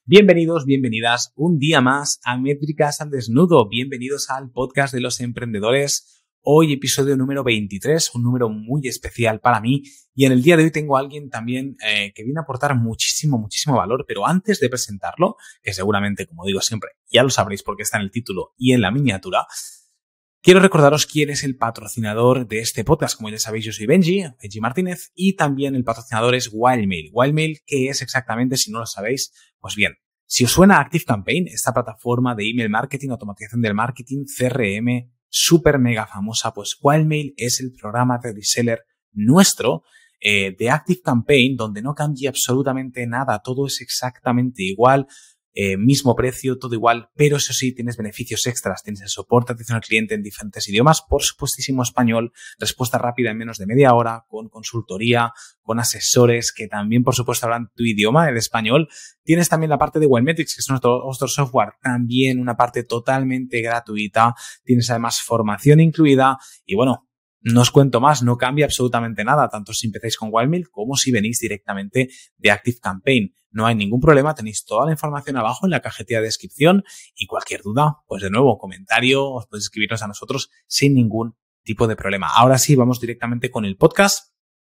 Bienvenidos, bienvenidas un día más a Métricas al Desnudo. Bienvenidos al podcast de los emprendedores. Hoy episodio número 23, un número muy especial para mí. Y en el día de hoy tengo a alguien también que viene a aportar muchísimo valor. Pero antes de presentarlo, que seguramente, como digo siempre, ya lo sabréis porque está en el título y en la miniatura, quiero recordaros quién es el patrocinador de este podcast. Como ya sabéis, yo soy Benji Martínez, y también el patrocinador es Wildmail. Wildmail, ¿qué es exactamente? Si no lo sabéis, pues bien, si os suena ActiveCampaign, esta plataforma de email marketing, automatización del marketing, CRM, súper mega famosa, pues Wildmail es el programa de reseller nuestro de ActiveCampaign, donde no cambia absolutamente nada, todo es exactamente igual. Mismo precio, todo igual, pero eso sí, tienes beneficios extras, tienes el soporte, atención al cliente en diferentes idiomas, por supuestísimo español, respuesta rápida en menos de media hora, con consultoría, con asesores que también, por supuesto, hablan tu idioma, el español. Tienes también la parte de Webmetrics, que es nuestro software, también una parte totalmente gratuita. Tienes además formación incluida y bueno, no os cuento más, no cambia absolutamente nada, tanto si empezáis con Wildmail como si venís directamente de ActiveCampaign. No hay ningún problema, tenéis toda la información abajo en la cajetilla de descripción y cualquier duda, pues de nuevo, comentario, os podéis escribirnos a nosotros sin ningún tipo de problema. Ahora sí, vamos directamente con el podcast.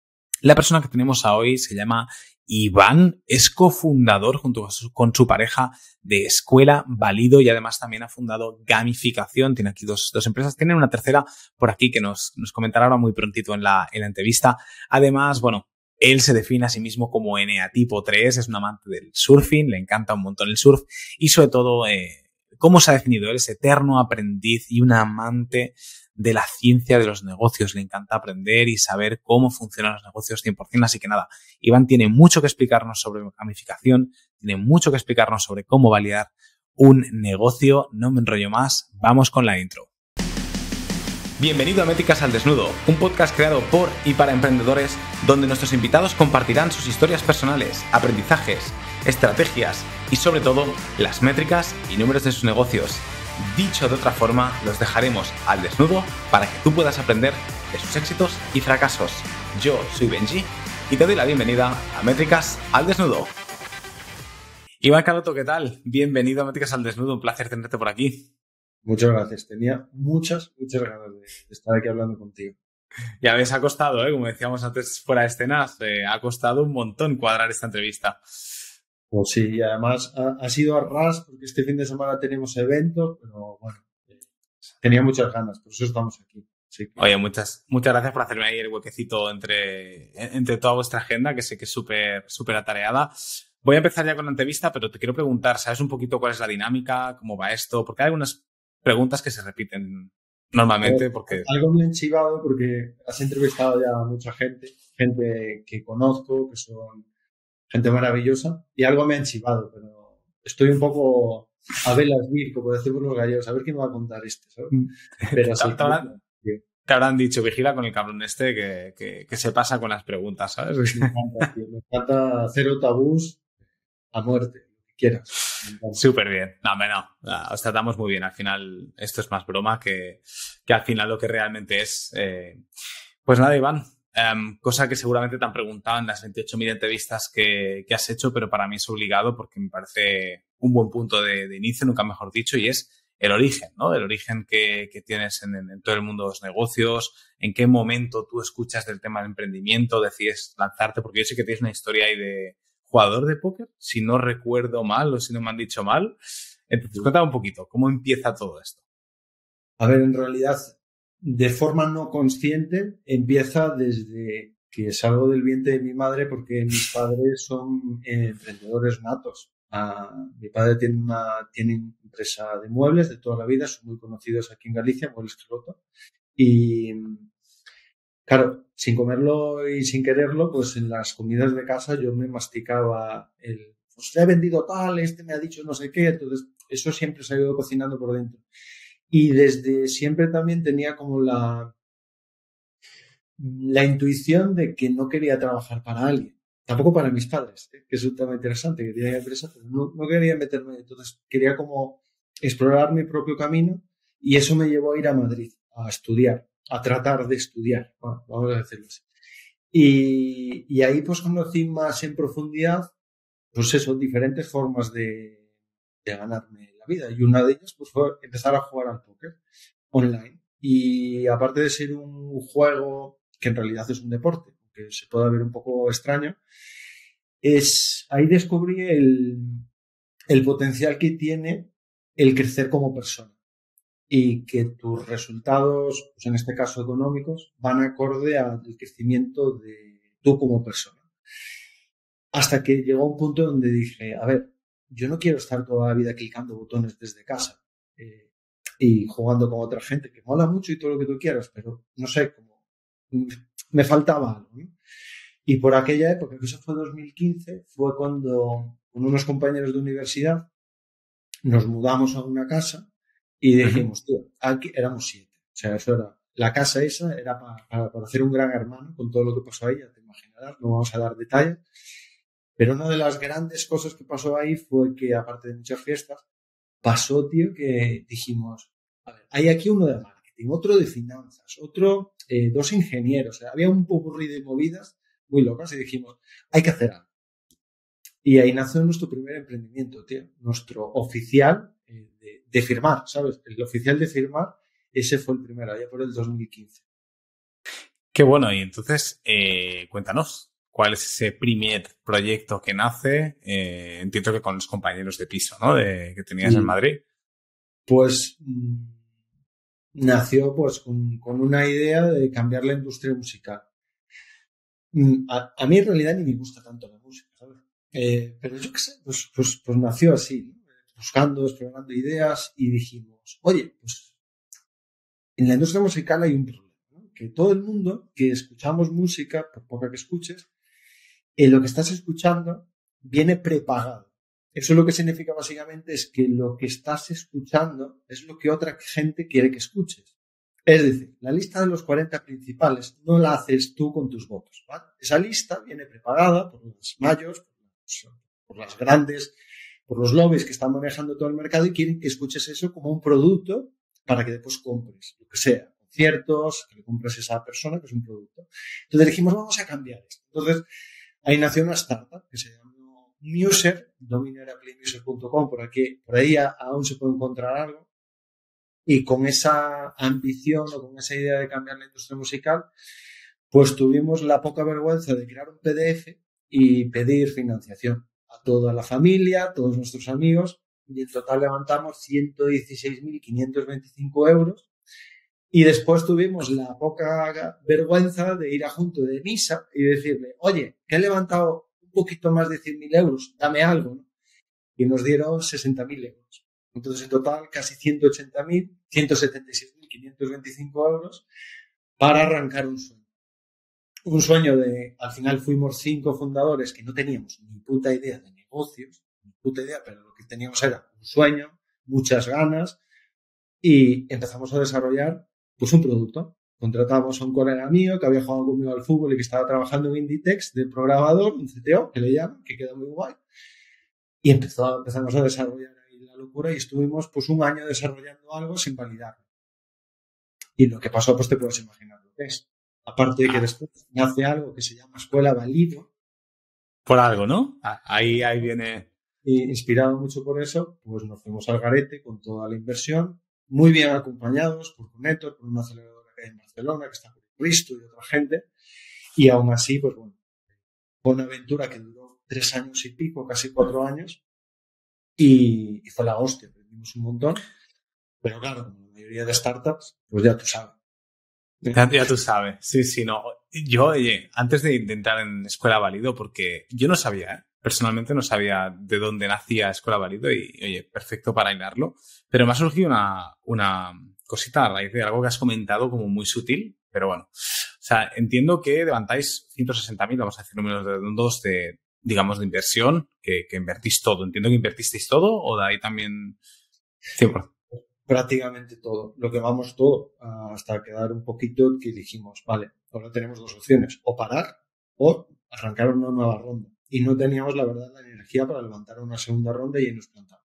La persona que tenemos hoy se llama Iván, es cofundador junto con su pareja de Escuela Valido y además también ha fundado Gamificación. Tiene aquí dos empresas. Tienen una tercera por aquí que nos comentará ahora muy prontito en la entrevista. Además, bueno, él se define a sí mismo como eneatipo 3, es un amante del surfing, le encanta un montón el surf y sobre todo, ¿cómo se ha definido? Él es eterno aprendiz y un amante de la ciencia de los negocios. Le encanta aprender y saber cómo funcionan los negocios 100%. Así que nada, Iván tiene mucho que explicarnos sobre gamificación, tiene mucho que explicarnos sobre cómo validar un negocio. No me enrollo más, vamos con la intro. Bienvenido a Métricas al Desnudo, un podcast creado por y para emprendedores donde nuestros invitados compartirán sus historias personales, aprendizajes, estrategias y sobre todo las métricas y números de sus negocios. Dicho de otra forma, los dejaremos al desnudo para que tú puedas aprender de sus éxitos y fracasos. Yo soy Benji y te doy la bienvenida a Métricas al Desnudo. Iván Caroto, ¿qué tal? Bienvenido a Métricas al Desnudo, un placer tenerte por aquí. Muchas gracias. Tenía muchas ganas de estar aquí hablando contigo. Ya ves, ha costado, como decíamos antes fuera de escenas, ha costado un montón cuadrar esta entrevista. Pues sí, y además ha sido a ras porque este fin de semana tenemos eventos, pero bueno, tenía muchas ganas, por eso estamos aquí. Que... Oye, muchas gracias por hacerme ahí el huequecito entre toda vuestra agenda, que sé que es súper atareada. Voy a empezar ya con la entrevista, pero te quiero preguntar, ¿sabes un poquito cuál es la dinámica? ¿Cómo va esto? Porque hay algunas preguntas que se repiten normalmente. Porque algo me ha enchivado porque has entrevistado ya a mucha gente que conozco, que son gente maravillosa, y algo me ha enchivado, pero estoy un poco a velas vir, como decimos los gallegos, a ver quién me va a contar ¿sabes? Pero sí, te habrán dicho, vigila con el cabrón que se pasa con las preguntas, ¿sabes? Me encanta, tío, me encanta cero tabús a muerte, lo que quieras. Súper bien. No, os tratamos muy bien. Al final, esto es más broma que al final lo que realmente es. Pues nada, Iván, cosa que seguramente te han preguntado en las 28.000 entrevistas que has hecho, pero para mí es obligado porque me parece un buen punto de inicio, nunca mejor dicho, y es el origen, ¿no? El origen que tienes en todo el mundo de los negocios, en qué momento tú escuchas del tema del emprendimiento, decides lanzarte, porque yo sé que tienes una historia ahí de jugador de póker, si no recuerdo mal o si no me han dicho mal. Entonces, cuéntame un poquito, ¿cómo empieza todo esto? A ver, en realidad, de forma no consciente, empieza desde que salgo del vientre de mi madre porque mis padres son emprendedores natos. Mi padre tiene empresa de muebles de toda la vida, son muy conocidos aquí en Galicia, Muebles Cloto. Y claro, sin comerlo y sin quererlo, pues en las comidas de casa yo me masticaba pues le he vendido tal, este me ha dicho no sé qué, entonces eso siempre se ha ido cocinando por dentro. Y desde siempre también tenía como la intuición de que no quería trabajar para alguien. Tampoco para mis padres, que es un tema interesante, que tienen empresa, pero no quería meterme. Entonces quería como explorar mi propio camino y eso me llevó a ir a Madrid, a estudiar, a tratar de estudiar, bueno, vamos a decirlo así. Y ahí pues conocí más en profundidad pues eso, diferentes formas de ganarme la vida. Y una de ellas pues fue empezar a jugar al póker online. Y aparte de ser un juego que en realidad es un deporte, que se puede ver un poco extraño, ahí descubrí el potencial que tiene el crecer como persona y que tus resultados, pues en este caso económicos, van acorde al crecimiento de tú como persona. Hasta que llegó un punto donde dije, a ver, yo no quiero estar toda la vida clicando botones desde casa y jugando con otra gente, que mola mucho y todo lo que tú quieras, pero no sé, como me faltaba algo, ¿no? Y por aquella época, que eso fue 2015, fue cuando con unos compañeros de universidad nos mudamos a una casa y dijimos, tío, aquí éramos 7. O sea, eso era, la casa esa era para hacer un gran hermano con todo lo que pasó ahí, ya te imaginarás, no vamos a dar detalles. Pero una de las grandes cosas que pasó ahí fue que, aparte de muchas fiestas, pasó, tío, que dijimos, a ver, hay aquí uno de marketing, otro de finanzas, otro, 2 ingenieros. O sea, había un popurrí de movidas muy locas y dijimos, hay que hacer algo. Y ahí nació nuestro primer emprendimiento, tío. Nuestro oficial de firmar, ¿sabes? El oficial de firmar, ese fue el primero, allá por el 2015. Qué bueno. Y entonces, cuéntanos, ¿cuál es ese primer proyecto que nace? Entiendo que con los compañeros de piso, ¿no? Que tenías en Madrid. Pues nació pues con una idea de cambiar la industria musical. A mí en realidad ni me gusta tanto la música, ¿sabes? Pero yo qué sé, pues nació así, ¿no? Buscando, explorando ideas y dijimos, oye, pues en la industria musical hay un problema, ¿no? Que todo el mundo que escuchamos música, por poca que escuches, lo que estás escuchando viene prepagado. Eso lo que significa básicamente es que lo que estás escuchando es lo que otra gente quiere que escuches. Es decir, la lista de los 40 principales no la haces tú con tus votos, ¿vale? Esa lista viene prepagada por los mayors, por las grandes, por los lobbies que están manejando todo el mercado y quieren que escuches eso como un producto para que después compres, lo que sea, conciertos, que le compres a esa persona que es un producto. Entonces dijimos, vamos a cambiar esto. Entonces, ahí nació una startup que se llamó Muser, dominio era playmuser.com, por ahí aún se puede encontrar algo. Y con esa ambición o con esa idea de cambiar la industria musical, pues tuvimos la poca vergüenza de crear un PDF y pedir financiación a toda la familia, a todos nuestros amigos, y en total levantamos 116.525 euros. Y después tuvimos la poca vergüenza de ir a junto de Misa y decirle, oye, que he levantado un poquito más de 100.000 euros, dame algo, ¿no? Y nos dieron 60.000 euros. Entonces, en total, casi 176.525 euros para arrancar un sueño. Un sueño al final fuimos 5 fundadores que no teníamos ni puta idea de negocios, ni puta idea, pero lo que teníamos era un sueño, muchas ganas, y empezamos a desarrollar pues un producto. Contratamos a un colega mío que había jugado conmigo al fútbol y que estaba trabajando en Inditex de programador, un CTO, que le llaman, que queda muy guay, y empezamos a desarrollar la locura y estuvimos pues un año desarrollando algo sin validarlo. Y lo que pasó, pues te puedes imaginar lo que es. Aparte de que después nace algo que se llama Escuela Valido. Por algo, ¿no? Ahí viene. Y inspirado mucho por eso, pues nos fuimos al garete con toda la inversión, muy bien acompañados por Conetor, por una aceleradora que hay en Barcelona, que está por Cristo y otra gente. Y aún así, pues bueno, fue una aventura que duró 3 años y pico, casi 4 años. Y fue la hostia, aprendimos un montón. Pero claro, como la mayoría de startups, pues ya tú sabes. Ya tú sabes. Sí, no. Yo, oye, antes de intentar en Escuela Válido, porque yo no sabía, personalmente no sabía de dónde nacía Escuela Válido y, oye, perfecto para hilarlo. Pero me ha surgido una cosita a raíz de algo que has comentado como muy sutil, pero bueno. O sea, entiendo que levantáis 160.000, vamos a decir números redondos digamos, de inversión, que invertís todo. Entiendo que invertisteis todo o de ahí también 100%. Prácticamente todo, lo que vamos todo, hasta quedar un poquito que dijimos, vale, ahora tenemos 2 opciones, o parar o arrancar una nueva ronda. Y no teníamos, la verdad, la energía para levantar una segunda ronda y nos plantamos.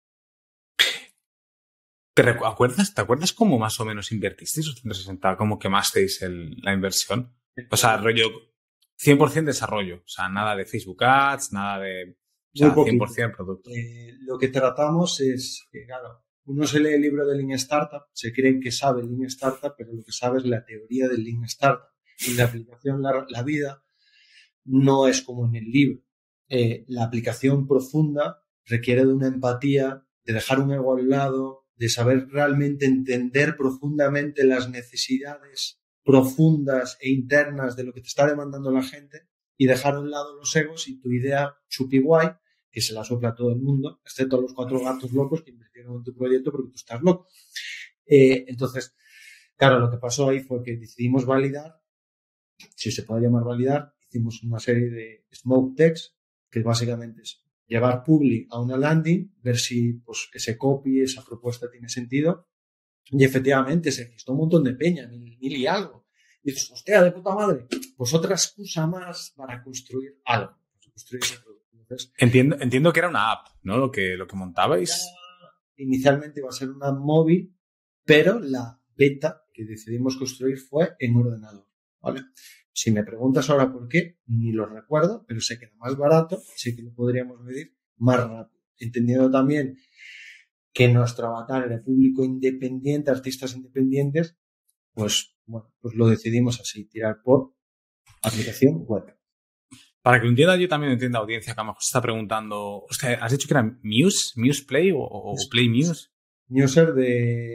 ¿Te acuerdas cómo más o menos invertisteis los 160? ¿Cómo quemasteis la inversión? O sea, rollo 100% desarrollo. O sea, nada de Facebook Ads, nada de O sea, Muy 100% producto. Lo que tratamos es, claro, uno se lee el libro de Lean Startup, se cree que sabe Lean Startup, pero lo que sabe es la teoría del Lean Startup. Y la aplicación, la vida, no es como en el libro. La aplicación profunda requiere de una empatía, de dejar un ego al lado, de saber realmente entender profundamente las necesidades profundas e internas de lo que te está demandando la gente y dejar a un lado los egos y tu idea chupi guay, que se la sopla a todo el mundo, excepto a los 4 gatos locos que invirtieron en tu proyecto porque tú estás loco. Entonces, claro, lo que pasó ahí fue que decidimos validar, si se puede llamar validar, hicimos una serie de smoke tests, que básicamente es llevar public a una landing, ver si pues, ese copy, esa propuesta tiene sentido. Y efectivamente se registró un montón de peña, mil y algo. Y dices, hostia, de puta madre, pues otra excusa más para construir algo, para construir ese producto. Entonces, entiendo que era una app, ¿no? Lo que montabais. Inicialmente iba a ser una móvil, pero la beta que decidimos construir fue en ordenador, ¿vale? Si me preguntas ahora por qué, ni lo recuerdo, pero sé que era más barato, sé que lo podríamos medir más rápido. Entendiendo también que nuestro avatar era público independiente, artistas independientes, pues bueno, pues lo decidimos así, tirar por aplicación web. Para que lo entienda yo también entiendo la audiencia que a lo mejor se está preguntando, hostia, ¿has dicho que era Muse Play o Play Muse? Muser de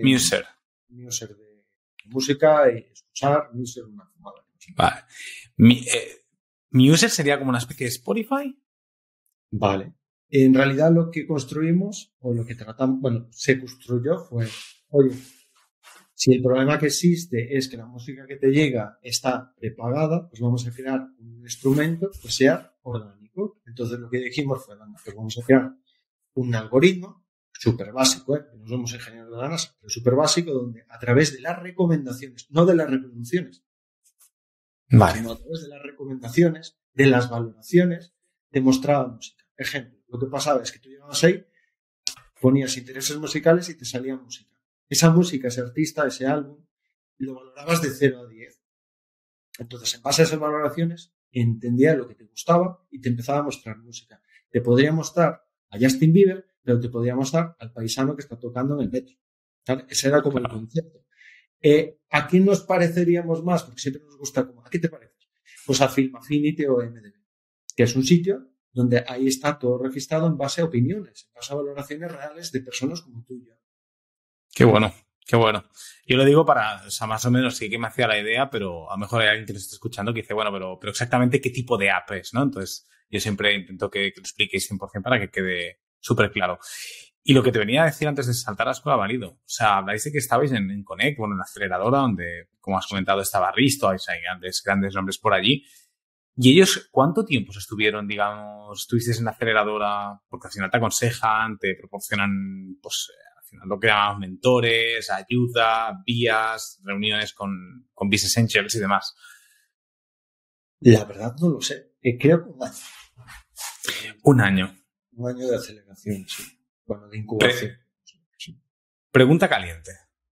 música y escuchar, Muser una fumada. Vale. ¿Muser sería como una especie de Spotify? Vale. En realidad lo que construimos, o lo que tratamos, bueno, se construyó fue, oye, si el problema que existe es que la música que te llega está prepagada, pues vamos a crear un instrumento que sea orgánico. Entonces lo que dijimos fue, pues vamos a crear un algoritmo súper básico, no somos ingenieros de la NASA, pero súper básico, donde a través de las recomendaciones, no de las reproducciones, vale, sino a través de las recomendaciones, de las valoraciones, te mostraba música. Ejemplo, lo que pasaba es que tú llegabas ahí, ponías intereses musicales y te salía música. Esa música, ese artista, ese álbum, lo valorabas de 0 a 10. Entonces, en base a esas valoraciones, entendía lo que te gustaba y te empezaba a mostrar música. Te podría mostrar a Justin Bieber, pero te podría mostrar al paisano que está tocando en el metro. ¿Vale? Ese era como el concepto. ¿A quién nos pareceríamos más? Porque siempre nos gusta como, ¿a qué te pareces? Pues a Film Affinity o MDB, que es un sitio donde ahí está todo registrado en base a opiniones, en base a valoraciones reales de personas como tú y yo. Qué bueno, qué bueno. Yo lo digo para, o sea, más o menos sí que me hacía la idea, pero a lo mejor hay alguien que nos está escuchando que dice, bueno, pero exactamente qué tipo de app es, ¿no? Entonces, yo siempre intento que lo expliquéis 100% para que quede súper claro. Y lo que te venía a decir antes de saltar a Escuela Valido, o sea, habláis de que estabais en Connect, bueno, en la aceleradora, donde, como has comentado, estaba Risto, hay grandes nombres por allí. ¿Y ellos cuánto tiempo estuvieron, digamos, estuvisteis en la aceleradora? Porque al final te aconsejan, te proporcionan, pues, al final lo que llamamos mentores, ayuda, vías, reuniones con Business Angels y demás. La verdad no lo sé. Creo que un año. Un año. Un año de aceleración, sí. Bueno, de incubación. Pregunta caliente.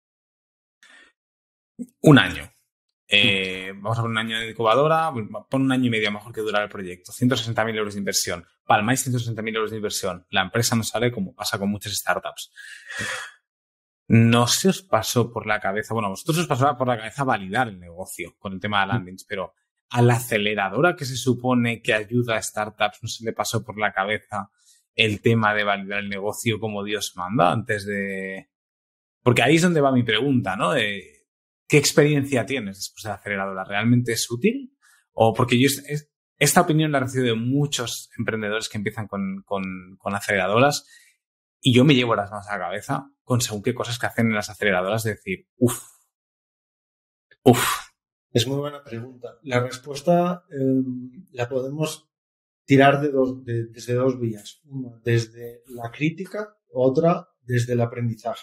Un año. Vamos a poner un año de incubadora, pon un año y medio mejor que durar el proyecto. 160.000 euros de inversión. Palmáis 160.000 euros de inversión. La empresa no sale como pasa con muchas startups. No se os pasó por la cabeza, bueno, a vosotros os pasó por la cabeza validar el negocio con el tema de landings, pero a la aceleradora que se supone que ayuda a startups, ¿no se le pasó por la cabeza el tema de validar el negocio como Dios manda antes de...? Porque ahí es donde va mi pregunta, ¿no? ¿Qué experiencia tienes después de la aceleradora? ¿Realmente es útil? O porque yo esta opinión la he recibido de muchos emprendedores que empiezan con aceleradoras y yo me llevo las manos a la cabeza con según qué cosas que hacen en las aceleradoras de decir, uff. Es muy buena pregunta. La respuesta la podemos tirar desde dos vías. Una desde la crítica, otra desde el aprendizaje.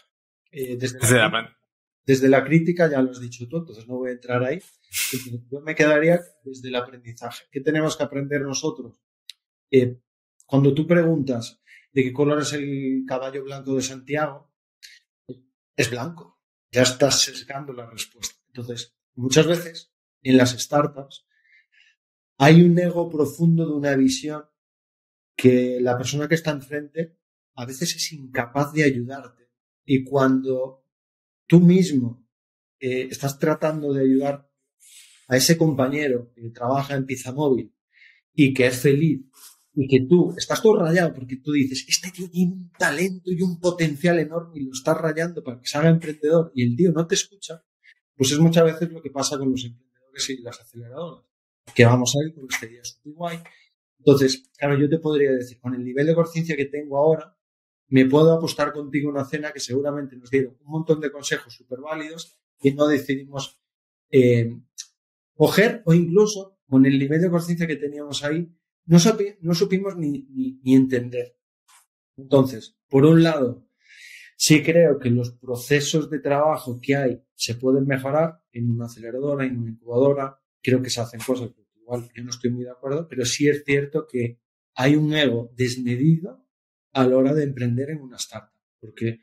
Desde la crítica ya lo has dicho tú, entonces no voy a entrar ahí. Yo me quedaría desde el aprendizaje. ¿Qué tenemos que aprender nosotros? Cuando tú preguntas de qué color es el caballo blanco de Santiago, es blanco. Ya estás sesgando la respuesta. Entonces, muchas veces en las startups hay un ego profundo de una visión que la persona que está enfrente a veces es incapaz de ayudarte. Y cuando tú mismo estás tratando de ayudar a ese compañero que trabaja en Pizzamóvil y que es feliz y que tú estás todo rayado porque tú dices, este tío tiene un talento y un potencial enorme y lo estás rayando para que se haga emprendedor y el tío no te escucha, pues es muchas veces lo que pasa con los emprendedores y las aceleradoras, que vamos a ir porque este día es súper guay. Entonces, claro, yo te podría decir, con el nivel de conciencia que tengo ahora, me puedo apostar contigo una cena que seguramente nos dieron un montón de consejos súper válidos y no decidimos coger, o incluso con el nivel de conciencia que teníamos ahí, no supimos ni entender. Entonces, por un lado, sí creo que los procesos de trabajo que hay se pueden mejorar en una aceleradora, en una incubadora. Creo que se hacen cosas que igual yo no estoy muy de acuerdo, pero sí es cierto que hay un ego desmedido a la hora de emprender en una startup. Porque,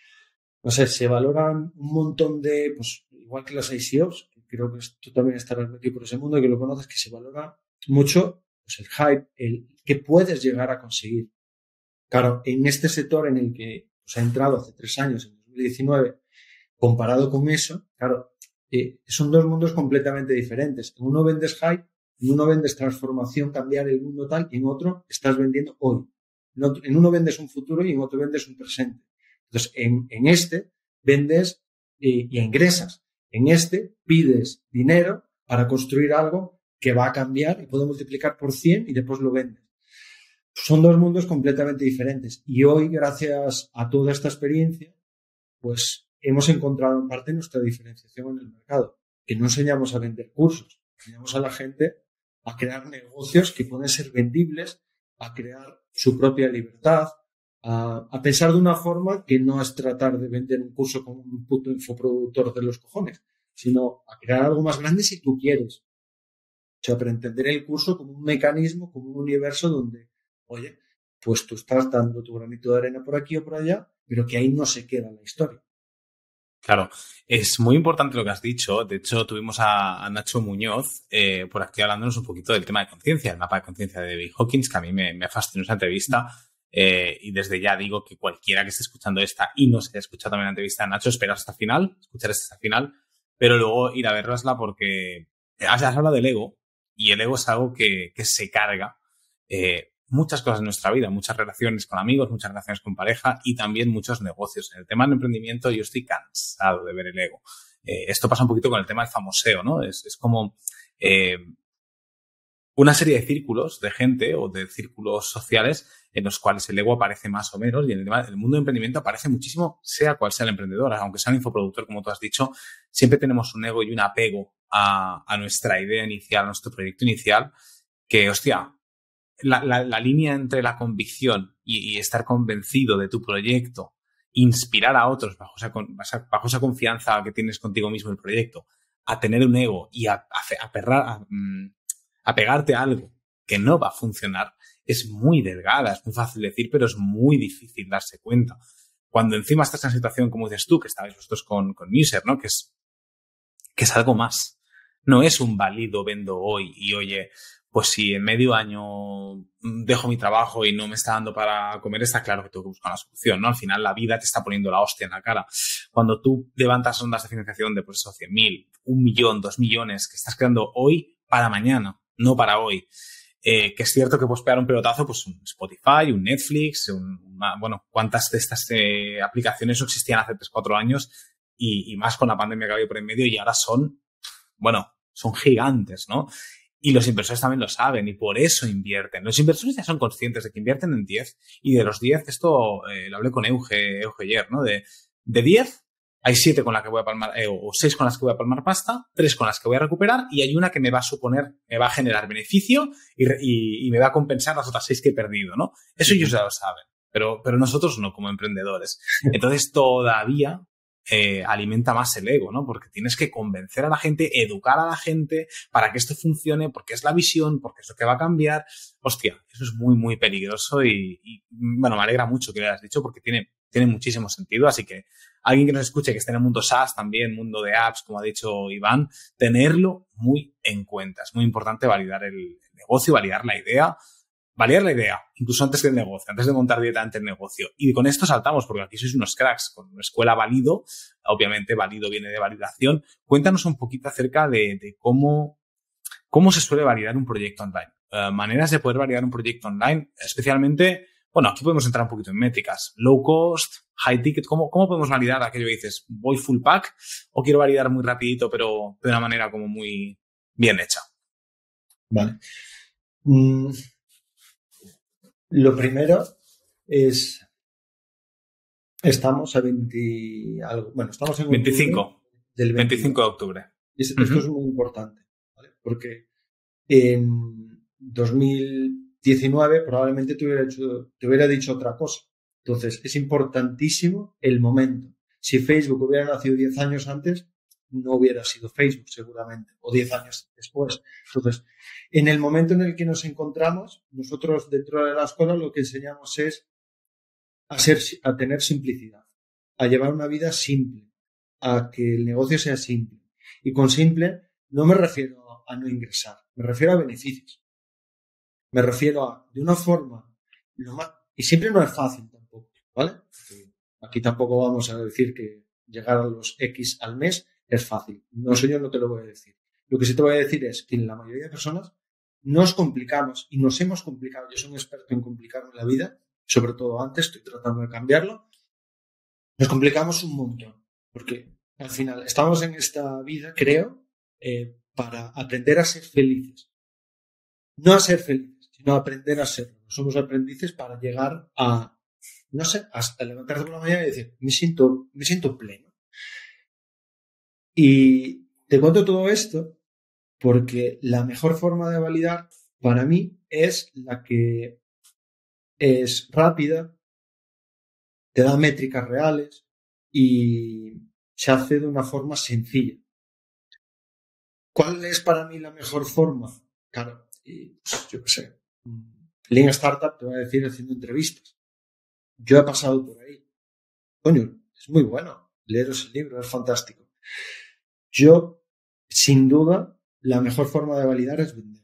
no sé, se valoran un montón de, pues igual que los ICOs, que creo que tú también estarás metido por ese mundo, que lo conoces, que se valora mucho pues el hype, el que puedes llegar a conseguir. Claro, en este sector en el que pues, ha entrado hace 3 años, en 2019, comparado con eso, claro, son dos mundos completamente diferentes. En uno vendes hype, en uno vendes transformación, cambiar el mundo tal, y en otro estás vendiendo hoy. En uno vendes un futuro y en otro vendes un presente. Entonces, en este vendes y ingresas. En este pides dinero para construir algo que va a cambiar y puede multiplicar por 100 y después lo vendes. Son dos mundos completamente diferentes. Y hoy, gracias a toda esta experiencia, pues hemos encontrado en parte nuestra diferenciación en el mercado. Que no enseñamos a vender cursos, enseñamos a la gente a crear negocios que pueden ser vendibles, a crear su propia libertad, a pensar de una forma que no es tratar de vender un curso como un puto infoproductor de los cojones, sino a crear algo más grande si tú quieres. O sea, para entender el curso como un mecanismo, como un universo donde, oye, pues tú estás dando tu granito de arena por aquí o por allá, pero que ahí no se queda la historia. Claro, es muy importante lo que has dicho. De hecho, tuvimos a Nacho Muñoz por aquí hablándonos un poquito del tema de conciencia, el mapa de conciencia de David Hawkins, que a mí me fascinó esa entrevista. Y desde ya digo que cualquiera que esté escuchando esta y no se haya escuchado también la entrevista de Nacho, espera hasta el final, escuchar hasta el final, pero luego ir a verlasla porque has hablado del ego y el ego es algo que se carga muchas cosas en nuestra vida, muchas relaciones con amigos, muchas relaciones con pareja y también muchos negocios. En el tema del emprendimiento yo estoy cansado de ver el ego. Esto pasa un poquito con el tema del famoseo, ¿no? Es como una serie de círculos de gente o de círculos sociales en los cuales el ego aparece más o menos y en el mundo del emprendimiento aparece muchísimo, sea cual sea el emprendedor, aunque sea un infoproductor, como tú has dicho, siempre tenemos un ego y un apego a nuestra idea inicial, a nuestro proyecto inicial, que, hostia, la línea entre la convicción y estar convencido de tu proyecto, inspirar a otros bajo esa confianza que tienes contigo mismo en el proyecto, a tener un ego y a pegarte a algo que no va a funcionar, es muy delgada, es muy fácil decir, pero es muy difícil darse cuenta. Cuando encima estás en una situación, como dices tú, que estabais vosotros con Muser, ¿no? Que es algo más. No es un válido vendo hoy y oye, pues si en medio año dejo mi trabajo y no me está dando para comer, está claro que tengo que buscar una solución, ¿no? Al final la vida te está poniendo la hostia en la cara. Cuando tú levantas ondas de financiación de, pues eso, 100.000, 1 millón, 2 millones que estás creando hoy para mañana, no para hoy. Que es cierto que puedes pegar un pelotazo, pues un Spotify, un Netflix, bueno, cuántas de estas aplicaciones no existían hace 3-4 años y más con la pandemia que ha habido por en medio y ahora son gigantes, ¿no? Y los inversores también lo saben y por eso invierten. Los inversores ya son conscientes de que invierten en 10 y de los 10, esto lo hablé con Euge ayer, ¿no? De 10 hay 7 con las que voy a palmar, o 6 con las que voy a palmar pasta, 3 con las que voy a recuperar y hay una que me va a generar beneficio y me va a compensar las otras 6 que he perdido, ¿no? Eso ellos ya lo saben, pero nosotros no como emprendedores. Entonces todavía alimenta más el ego, ¿no? Porque tienes que convencer a la gente, educar a la gente para que esto funcione, porque es la visión, porque es lo que va a cambiar. Hostia, eso es muy, muy peligroso y bueno, me alegra mucho que lo hayas dicho porque tiene muchísimo sentido. Así que alguien que nos escuche, que esté en el mundo SaaS también, mundo de apps, como ha dicho Iván, tenerlo muy en cuenta. Es muy importante validar el negocio, validar la idea, validar la idea, incluso antes del negocio, antes de montar directamente el negocio. Y con esto saltamos, porque aquí sois unos cracks, con una escuela Valido, obviamente Valido viene de validación. Cuéntanos un poquito acerca de cómo se suele validar un proyecto online. Maneras de poder validar un proyecto online, especialmente, bueno, aquí podemos entrar un poquito en métricas. Low cost, high ticket, ¿cómo podemos validar aquello que dices, voy full pack o quiero validar muy rapidito, pero de una manera como muy bien hecha? Vale. Lo primero es, estamos a 20 algo, bueno, estamos en 25. Del 25 de octubre. Esto es muy importante, ¿vale? Porque en 2019 probablemente te hubiera dicho otra cosa. Entonces, es importantísimo el momento. Si Facebook hubiera nacido 10 años antes, no hubiera sido Facebook seguramente, o 10 años después. Entonces, en el momento en el que nos encontramos, nosotros dentro de la escuela lo que enseñamos es a tener simplicidad, a llevar una vida simple, a que el negocio sea simple. Y con simple no me refiero a no ingresar, me refiero a beneficios. Me refiero a, de una forma, y siempre no es fácil tampoco, ¿vale? Porque aquí tampoco vamos a decir que llegar a los X al mes es fácil. No, eso yo no te lo voy a decir. Lo que sí te voy a decir es que la mayoría de personas nos complicamos y nos hemos complicado. Yo soy un experto en complicarme la vida, sobre todo antes, estoy tratando de cambiarlo. Nos complicamos un montón, porque al final estamos en esta vida, creo, para aprender a ser felices. No a ser felices, sino a aprender a serlo. Somos aprendices para llegar a, no sé, hasta levantarte por la mañana y decir, me siento pleno. Y te cuento todo esto porque la mejor forma de validar para mí es la que es rápida, te da métricas reales y se hace de una forma sencilla. ¿Cuál es para mí la mejor forma? Claro, yo qué sé, Lean Startup te va a decir haciendo entrevistas. Yo he pasado por ahí. Coño, es muy bueno. Leeros el libro, es fantástico. Yo, sin duda, la mejor forma de validar es vender.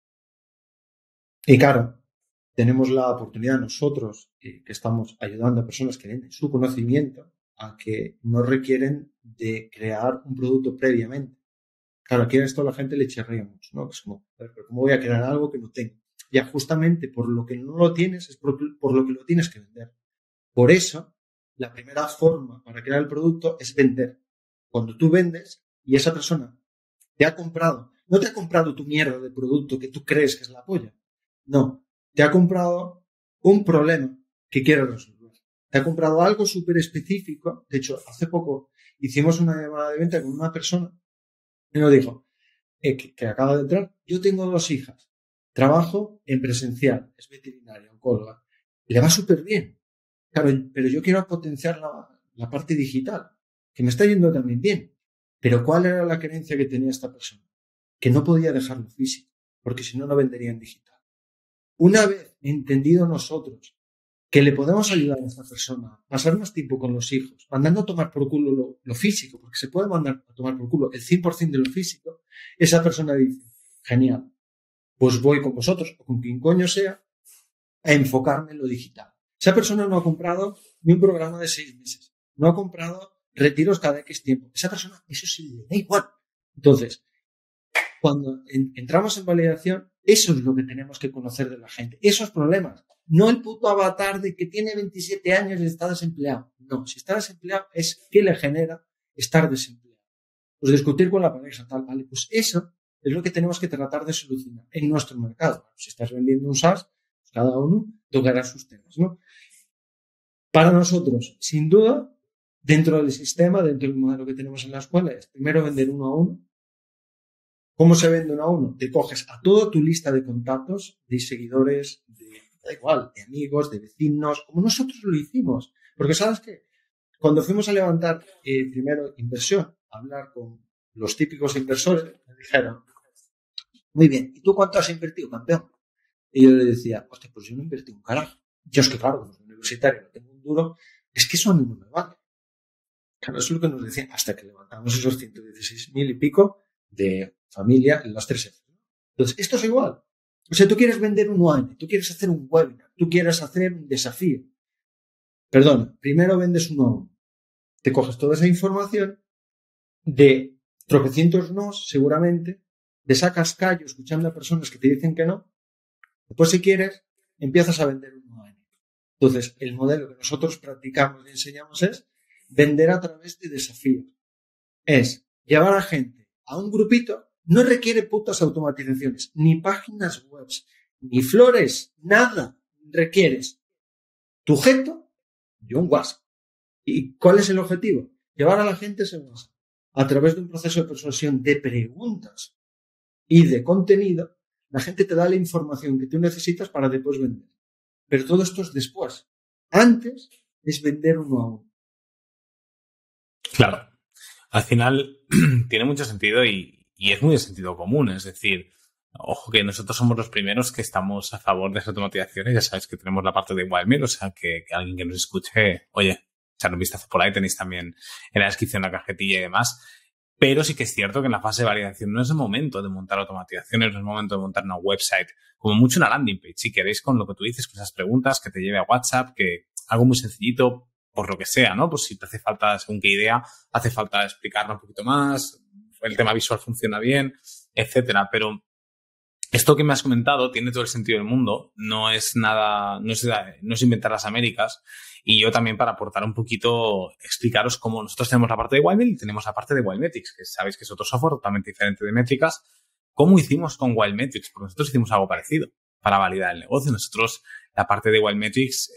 Y claro, tenemos la oportunidad nosotros, que estamos ayudando a personas que venden su conocimiento, a que no requieren de crear un producto previamente. Claro, aquí a esto a la gente le chirría mucho, ¿no? Es como, pero ¿cómo voy a crear algo que no tengo? Ya justamente por lo que no lo tienes es por lo que lo tienes que vender. Por eso, la primera forma para crear el producto es vender. Cuando tú vendes y esa persona te ha comprado, no te ha comprado tu mierda de producto que tú crees que es la polla. No, te ha comprado un problema que quiere resolver. Te ha comprado algo súper específico. De hecho, hace poco hicimos una llamada de venta con una persona y nos dijo que acaba de entrar. Yo tengo 2 hijas. Trabajo en presencial. Es veterinaria, oncóloga. Le va súper bien. Claro, pero yo quiero potenciar la parte digital, que me está yendo también bien. Pero ¿cuál era la creencia que tenía esta persona? Que no podía dejarlo físico, porque si no, no vendería en digital. Una vez entendido nosotros que le podemos ayudar a esta persona a pasar más tiempo con los hijos, mandando a tomar por culo lo físico, porque se puede mandar a tomar por culo el 100% de lo físico, esa persona dice, genial, pues voy con vosotros o con quien coño sea a enfocarme en lo digital. Esa persona no ha comprado ni un programa de 6 meses, no ha comprado retiros cada X tiempo. Esa persona, eso sí le da igual. Entonces, cuando entramos en validación, eso es lo que tenemos que conocer de la gente. Esos problemas. No el puto avatar de que tiene 27 años y está desempleado. No, si está desempleado es qué le genera estar desempleado. Pues discutir con la pareja, tal, vale. Pues eso es lo que tenemos que tratar de solucionar en nuestro mercado. Si estás vendiendo un SaaS, pues cada uno tocará sus temas, ¿no? Para nosotros, sin duda, dentro del sistema, dentro del modelo que tenemos en la escuela, es primero vender 1 a 1. ¿Cómo se vende 1 a 1? Te coges a toda tu lista de contactos, de seguidores, da igual, de amigos, de vecinos, como nosotros lo hicimos. Porque ¿sabes qué? Cuando fuimos a levantar primero inversión, a hablar con los típicos inversores, me dijeron, muy bien, ¿y tú cuánto has invertido, campeón? Y yo le decía, hostia, pues yo no invertí un carajo. Yo es que claro, como universitario no tengo un duro, es que eso a mí no me vale. Claro, eso es lo que nos decían hasta que levantamos esos 116.000 y pico de familia en las 3 F. Entonces, esto es igual. O sea, tú quieres vender un UAN, tú quieres hacer un webinar, tú quieres hacer un desafío. Perdona, primero vendes un uno. Te coges toda esa información de tropecientos nos, seguramente, te sacas callo escuchando a personas que te dicen que no. Después, si quieres, empiezas a vender un UAN. Entonces, el modelo que nosotros practicamos y enseñamos es vender a través de desafíos. Es llevar a gente a un grupito. No requiere putas automatizaciones, ni páginas web, ni flores, nada. Requieres tu objeto y un WhatsApp. ¿Y cuál es el objetivo? Llevar a la gente ese WhatsApp a través de un proceso de persuasión de preguntas y de contenido. La gente te da la información que tú necesitas para después vender. Pero todo esto es después. Antes es vender uno a uno. Claro. Al final tiene mucho sentido y es muy de sentido común. Es decir, ojo que nosotros somos los primeros que estamos a favor de las automatizaciones. Ya sabes que tenemos la parte de Wildmail, o sea, que alguien que nos escuche, oye, echar un vistazo por ahí, tenéis también en la descripción la cajetilla y demás. Pero sí que es cierto que en la fase de validación no es el momento de montar automatizaciones, no es el momento de montar una website, como mucho una landing page, si queréis, con lo que tú dices, con esas preguntas, que te lleve a WhatsApp, que algo muy sencillito, por lo que sea, ¿no? Pues si te hace falta, según qué idea, hace falta explicarlo un poquito más, el tema visual funciona bien, etcétera. Pero esto que me has comentado tiene todo el sentido del mundo, no es nada, no es inventar las Américas. Y yo también, para aportar un poquito, explicaros cómo nosotros tenemos la parte de Wildmail y tenemos la parte de Wildmetrics, que sabéis que es otro software totalmente diferente de métricas. ¿Cómo hicimos con Wildmetrics? Porque nosotros hicimos algo parecido para validar el negocio. Nosotros, la parte de Wildmetrics,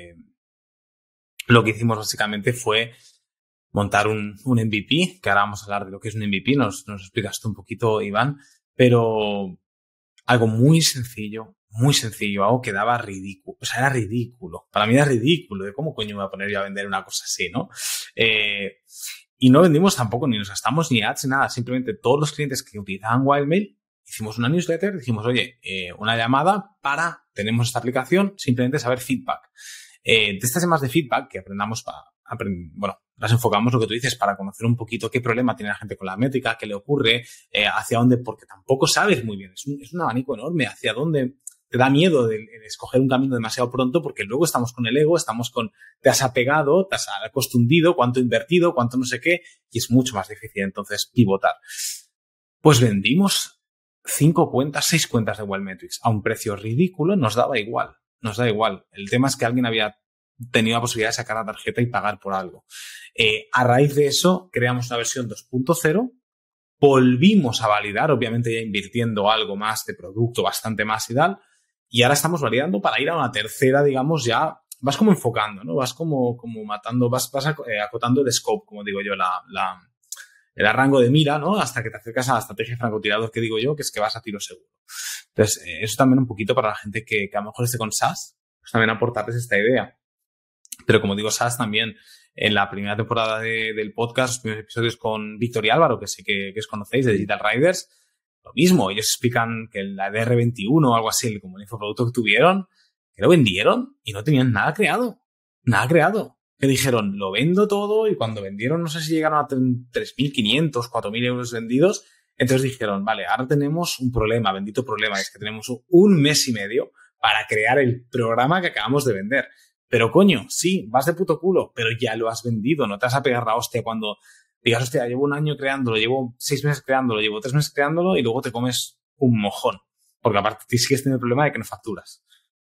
lo que hicimos básicamente fue montar un MVP, que ahora vamos a hablar de lo que es un MVP, nos explicas tú un poquito, Iván, pero algo muy sencillo, algo que daba ridículo, o sea, era ridículo, para mí era ridículo, de cómo coño me voy a poner yo a vender una cosa así, ¿no? Y no vendimos tampoco, ni nos gastamos ni ads, ni nada, simplemente todos los clientes que utilizaban Wildmail, hicimos una newsletter, dijimos, oye, una llamada tenemos esta aplicación, simplemente saber feedback. De estas llamadas de feedback que aprendamos las enfocamos lo que tú dices para conocer un poquito qué problema tiene la gente con la métrica, qué le ocurre, hacia dónde, porque tampoco sabes muy bien. Es un abanico enorme hacia dónde te da miedo de escoger un camino demasiado pronto, porque luego estamos con el ego, te has apegado, te has acostumbrado, cuánto invertido, cuánto no sé qué, y es mucho más difícil entonces pivotar. Pues vendimos 6 cuentas de Wildmetrics a un precio ridículo, nos da igual. El tema es que alguien había tenido la posibilidad de sacar la tarjeta y pagar por algo. A raíz de eso, creamos una versión 2.0, volvimos a validar, obviamente ya invirtiendo algo más de producto, bastante más y tal, y ahora estamos validando para ir a una tercera, digamos, ya vas como enfocando, ¿no? Vas como matando, vas acotando el scope, como digo yo, el rango de mira, ¿no? Hasta que te acercas a la estrategia francotirador que digo yo, que es que vas a tiro seguro. Entonces, eso también un poquito para la gente que a lo mejor esté con SaaS, pues también aportarles esta idea. Pero como digo, SaaS también, en la primera temporada del podcast, los primeros episodios con Víctor y Álvaro, que sé que os conocéis, de Digital Riders, lo mismo, ellos explican que la DR21 o algo así, como el infoproducto que tuvieron, que lo vendieron y no tenían nada creado. Que dijeron, lo vendo todo, y cuando vendieron, no sé si llegaron a 3.500, 4.000 euros vendidos, entonces dijeron, vale, ahora tenemos un problema, bendito problema, es que tenemos un mes y medio para crear el programa que acabamos de vender. Pero coño, sí, vas de puto culo, pero ya lo has vendido, no te vas a pegar la hostia cuando digas, hostia, llevo un año creándolo, llevo 6 meses creándolo, llevo 3 meses creándolo y luego te comes un mojón. Porque aparte sigues teniendo el problema de que no facturas.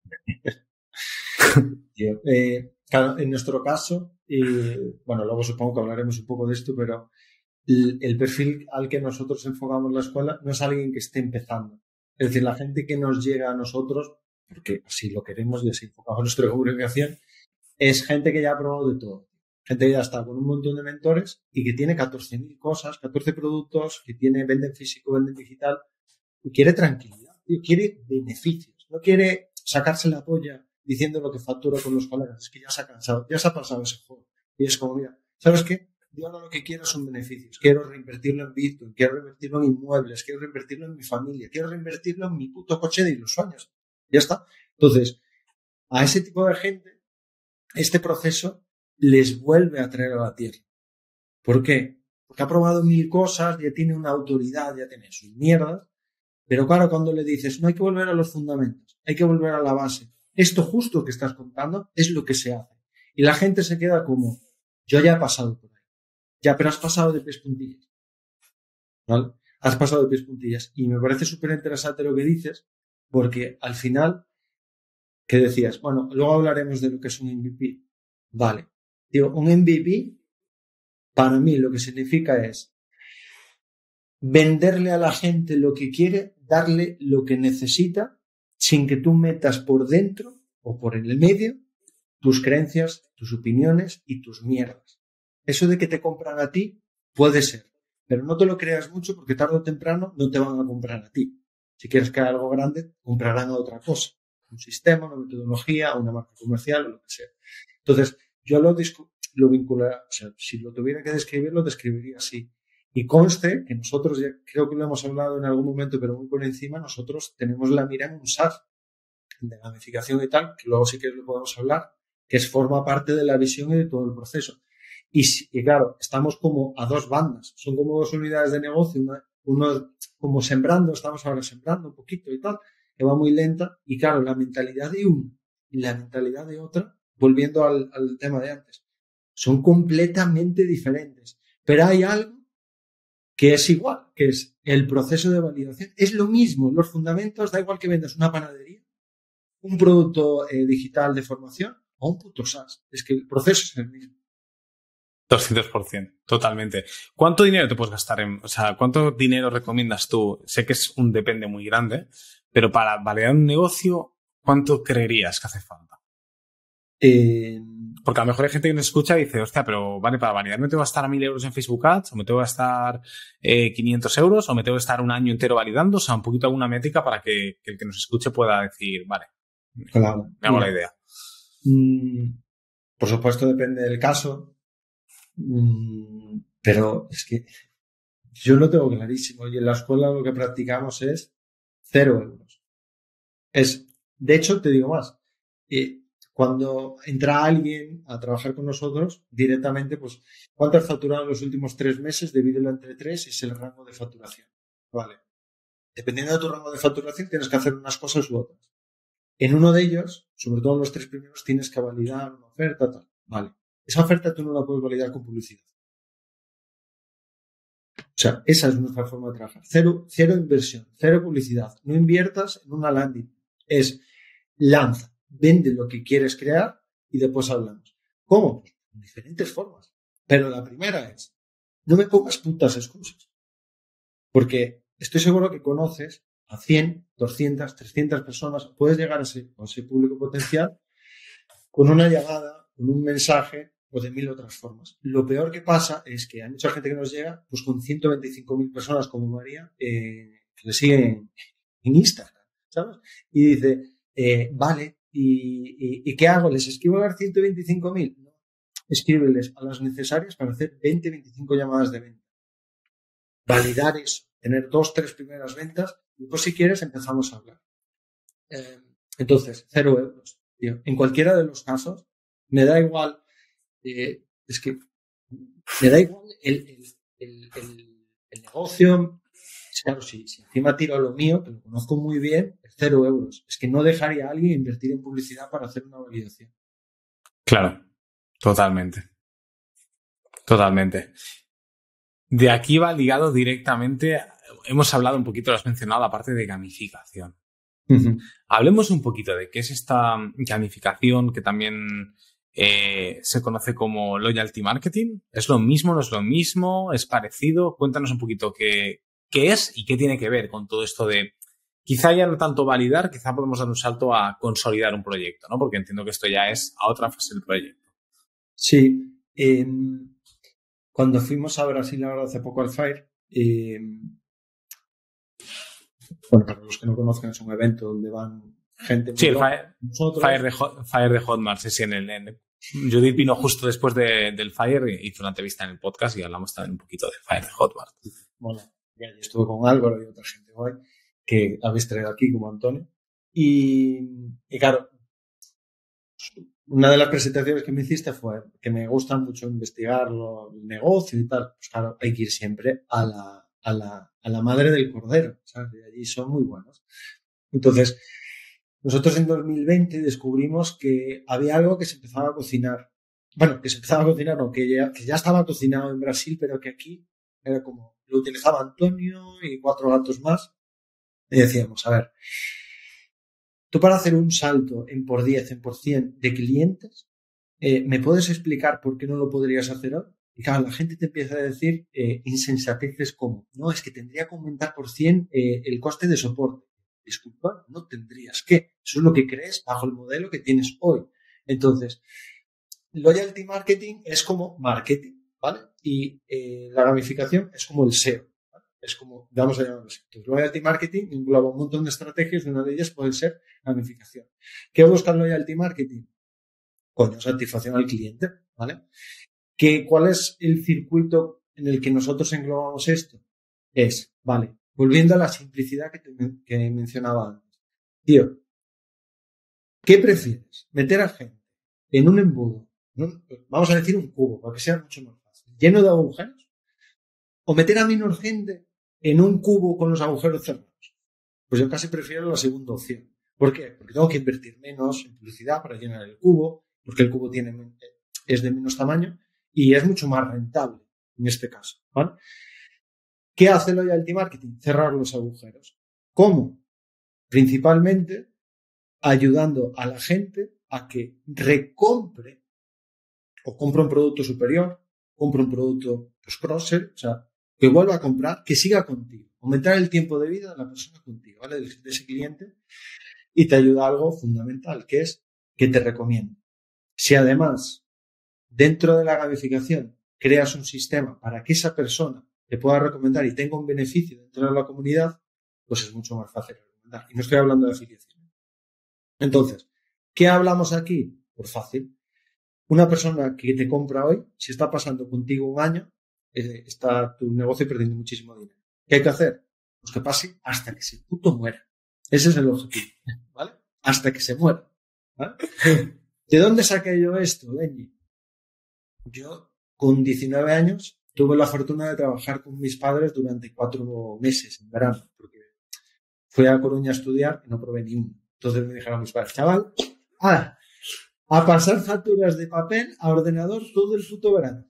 Claro, en nuestro caso, luego supongo que hablaremos un poco de esto, pero el perfil al que nosotros enfocamos la escuela no es alguien que esté empezando. Es decir, la gente que nos llega a nosotros, porque así lo queremos y así enfocamos nuestra comunicación, es gente que ya ha probado de todo. Gente que ya está con un montón de mentores y que tiene 14.000 cosas, 14 productos, que venden físico, venden digital, y quiere tranquilidad, quiere beneficios, no quiere sacarse la polla diciendo lo que factura con los colegas, es que ya se ha cansado, ya se ha pasado ese juego. Y es como, mira, ¿sabes qué? Yo ahora lo que quiero son beneficios. Quiero reinvertirlo en Bitcoin, quiero reinvertirlo en inmuebles, quiero reinvertirlo en mi familia, quiero reinvertirlo en mi puto coche de ilusiones. Ya está. Entonces, a ese tipo de gente, este proceso les vuelve a traer a la tierra. ¿Por qué? Porque ha probado 1000 cosas, ya tiene una autoridad, ya tiene sus mierdas, Pero claro, cuando le dices, no hay que volver a los fundamentos, hay que volver a la base, esto justo que estás contando es lo que se hace. Y la gente se queda como, yo ya he pasado por ahí. Ya, pero has pasado de pies puntillas. ¿Vale? Has pasado de pies puntillas. Y me parece súper interesante lo que dices, porque al final, ¿qué decías? Bueno, luego hablaremos de lo que es un MVP. Vale. Digo, un MVP, para mí lo que significa es venderle a la gente lo que quiere, darle lo que necesita, sin que tú metas por dentro o por en el medio tus creencias, tus opiniones y tus mierdas. Eso de que te compran a ti puede ser, pero no te lo creas mucho porque tarde o temprano no te van a comprar a ti. Si quieres crear algo grande, comprarán a otra cosa, un sistema, una metodología, una marca comercial o lo que sea. Entonces, yo lo vincularía, o sea, si lo tuviera que describir, lo describiría así. Y conste que nosotros, ya creo que lo hemos hablado en algún momento, pero muy por encima, nosotros tenemos la mira en un SaaS de gamificación y tal, que luego sí que lo podemos hablar, que forma parte de la visión y de todo el proceso. Y claro, estamos como a dos bandas, son como dos unidades de negocio, uno como sembrando, estamos ahora sembrando un poquito y tal, que va muy lenta, y claro, la mentalidad de uno y la mentalidad de otra, volviendo al tema de antes, son completamente diferentes, pero hay algo que es igual, que es el proceso de validación. Es lo mismo, los fundamentos, da igual que vendas una panadería, un producto digital de formación o un puto SaaS. Es que el proceso es el mismo. 200%, totalmente. ¿Cuánto dinero te puedes gastar o sea, cuánto dinero recomiendas tú? Sé que es un depende muy grande, pero para validar un negocio, ¿cuánto creerías que hace falta? Porque a lo mejor hay gente que nos escucha y dice, hostia, pero vale, para validar me tengo que gastar 1.000 euros en Facebook Ads, o me tengo que gastar 500 euros, o me tengo que estar un año entero validando, o sea, un poquito alguna métrica para que el que nos escuche pueda decir, vale, claro, me hago la idea. Por supuesto, depende del caso, pero es que yo lo tengo clarísimo y en la escuela lo que practicamos es 0 euros. De hecho, te digo más, cuando entra alguien a trabajar con nosotros, directamente, pues, ¿cuánto has facturado en los últimos 3 meses? Divídelo entre 3 y es el rango de facturación. Vale. Dependiendo de tu rango de facturación, tienes que hacer unas cosas u otras. En uno de ellos, sobre todo en los 3 primeros, tienes que validar una oferta, tal. Vale. Esa oferta tú no la puedes validar con publicidad. O sea, esa es nuestra forma de trabajar. Cero inversión, cero publicidad. No inviertas en una landing. Es lanza, vende lo que quieres crear y después hablamos. ¿Cómo? Pues en diferentes formas. Pero la primera es, no me pongas putas excusas. Porque estoy seguro que conoces a 100, 200, 300 personas. Puedes llegar a ese público potencial con una llegada, con un mensaje o de 1000 otras formas. Lo peor que pasa es que hay mucha gente que nos llega pues con 125.000 personas como María que le siguen en Instagram, ¿sabes? Y dice, vale, ¿y qué hago? ¿Les escribo a dar 125.000? No, escríbeles a las necesarias para hacer 20, 25 llamadas de venta. Validar eso, tener 2, 3 primeras ventas y después si quieres empezamos a hablar. Entonces, 0 euros. Tío. En cualquiera de los casos, me da igual, es que me da igual el negocio. Claro, si encima tiro a lo mío, que lo conozco muy bien, es 0 euros. Es que no dejaría a alguien invertir en publicidad para hacer una validación. Claro, totalmente. Totalmente. De aquí va ligado directamente, hemos hablado un poquito, lo has mencionado, la parte de gamificación. Uh-huh. Hablemos un poquito de qué es esta gamificación que también se conoce como loyalty marketing. ¿Es lo mismo? ¿No es lo mismo? ¿Es parecido? Cuéntanos un poquito qué es y qué tiene que ver con todo esto de, quizá ya no tanto validar, quizá podemos dar un salto a consolidar un proyecto, ¿no? Porque entiendo que esto ya es a otra fase del proyecto. Sí. Cuando fuimos a Brasil ahora hace poco al FAIR, bueno, para los que no conozcan, es un evento donde van gente... Sí, el FAIR de Hotmart, sí, Judith vino justo después del FAIR y hizo una entrevista en el podcast y hablamos también un poquito del FAIR de Hotmart. Bueno, ya estuve con Álvaro y otra gente guay que habéis traído aquí, como Antonio. Y claro, una de las presentaciones que me hiciste fue que me gusta mucho investigar el negocio y tal. Pues claro, hay que ir siempre a la madre del cordero, ¿sabes? De allí son muy buenos. Entonces, nosotros en 2020 descubrimos que había algo que se empezaba a cocinar. Bueno, que se empezaba a cocinar, no, que ya estaba cocinado en Brasil, pero que aquí era como, lo utilizaba Antonio y 4 gatos más. Y decíamos, a ver, tú para hacer un salto en por 10, en por 100 de clientes, ¿me puedes explicar por qué no lo podrías hacer hoy? Y claro, la gente te empieza a decir insensateces como, no, es que tendría que aumentar por 100 el coste de soporte. Disculpa, no tendrías que. Eso es lo que crees bajo el modelo que tienes hoy. Entonces, loyalty marketing es como marketing, ¿vale? Y la gamificación es como el SEO, ¿vale? Es como, vamos a llamarlo así. Entonces, loyalty marketing engloba un montón de estrategias y una de ellas puede ser gamificación. ¿Qué busca el loyalty marketing? Coño, satisfacción al cliente, ¿vale? ¿Cuál es el circuito en el que nosotros englobamos esto? Vale, volviendo a la simplicidad que mencionaba antes. Tío, ¿qué prefieres? ¿Meter a gente en un embudo, ¿no? Vamos a decir un cubo, para que sea mucho más fácil, lleno de agujeros? ¿O meter a menor gente en un cubo con los agujeros cerrados? Pues yo casi prefiero la segunda opción. ¿Por qué? Porque tengo que invertir menos en publicidad para llenar el cubo, porque el cubo es de menos tamaño y es mucho más rentable en este caso, ¿vale? ¿Qué hace el loyalty marketing? Cerrar los agujeros. ¿Cómo? Principalmente ayudando a la gente a que recompre o compre un producto superior, compre un producto cross-sell, o sea, que vuelva a comprar, que siga contigo. Aumentar el tiempo de vida de la persona contigo, ¿vale? De ese cliente. Y te ayuda a algo fundamental, que es que te recomiende. Si además, dentro de la gamificación, creas un sistema para que esa persona te pueda recomendar y tenga un beneficio dentro de la comunidad, pues es mucho más fácil recomendar. Y no estoy hablando de afiliación. Entonces, ¿qué hablamos aquí? Pues fácil. Una persona que te compra hoy, si está pasando contigo un año, está tu negocio perdiendo muchísimo dinero. ¿Qué hay que hacer? Pues que pase hasta que ese puto muera. Ese es el objetivo, ¿vale? Hasta que se muera, ¿vale? ¿De dónde saqué yo esto, Benji? Yo, con 19 años, tuve la fortuna de trabajar con mis padres durante 4 meses en verano, porque fui a Coruña a estudiar y no probé ni uno. Entonces me dijeron mis padres, chaval, a pasar facturas de papel a ordenador todo el puto verano.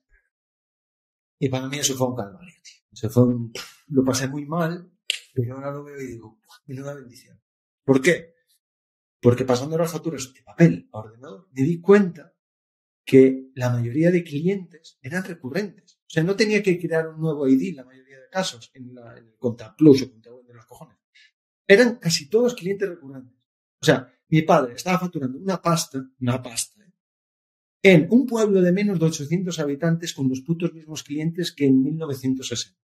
Y para mí eso fue un calvario, tío. Lo pasé muy mal, pero ahora lo veo y digo, menuda bendición. ¿Por qué? Porque pasando las facturas de papel a ordenador, me di cuenta que la mayoría de clientes eran recurrentes. O sea, no tenía que crear un nuevo ID en la mayoría de casos, en el ContaPlus o ContaWeb de los cojones. Eran casi todos clientes recurrentes. O sea, mi padre estaba facturando una pasta, en un pueblo de menos de 800 habitantes con los putos mismos clientes que en 1960.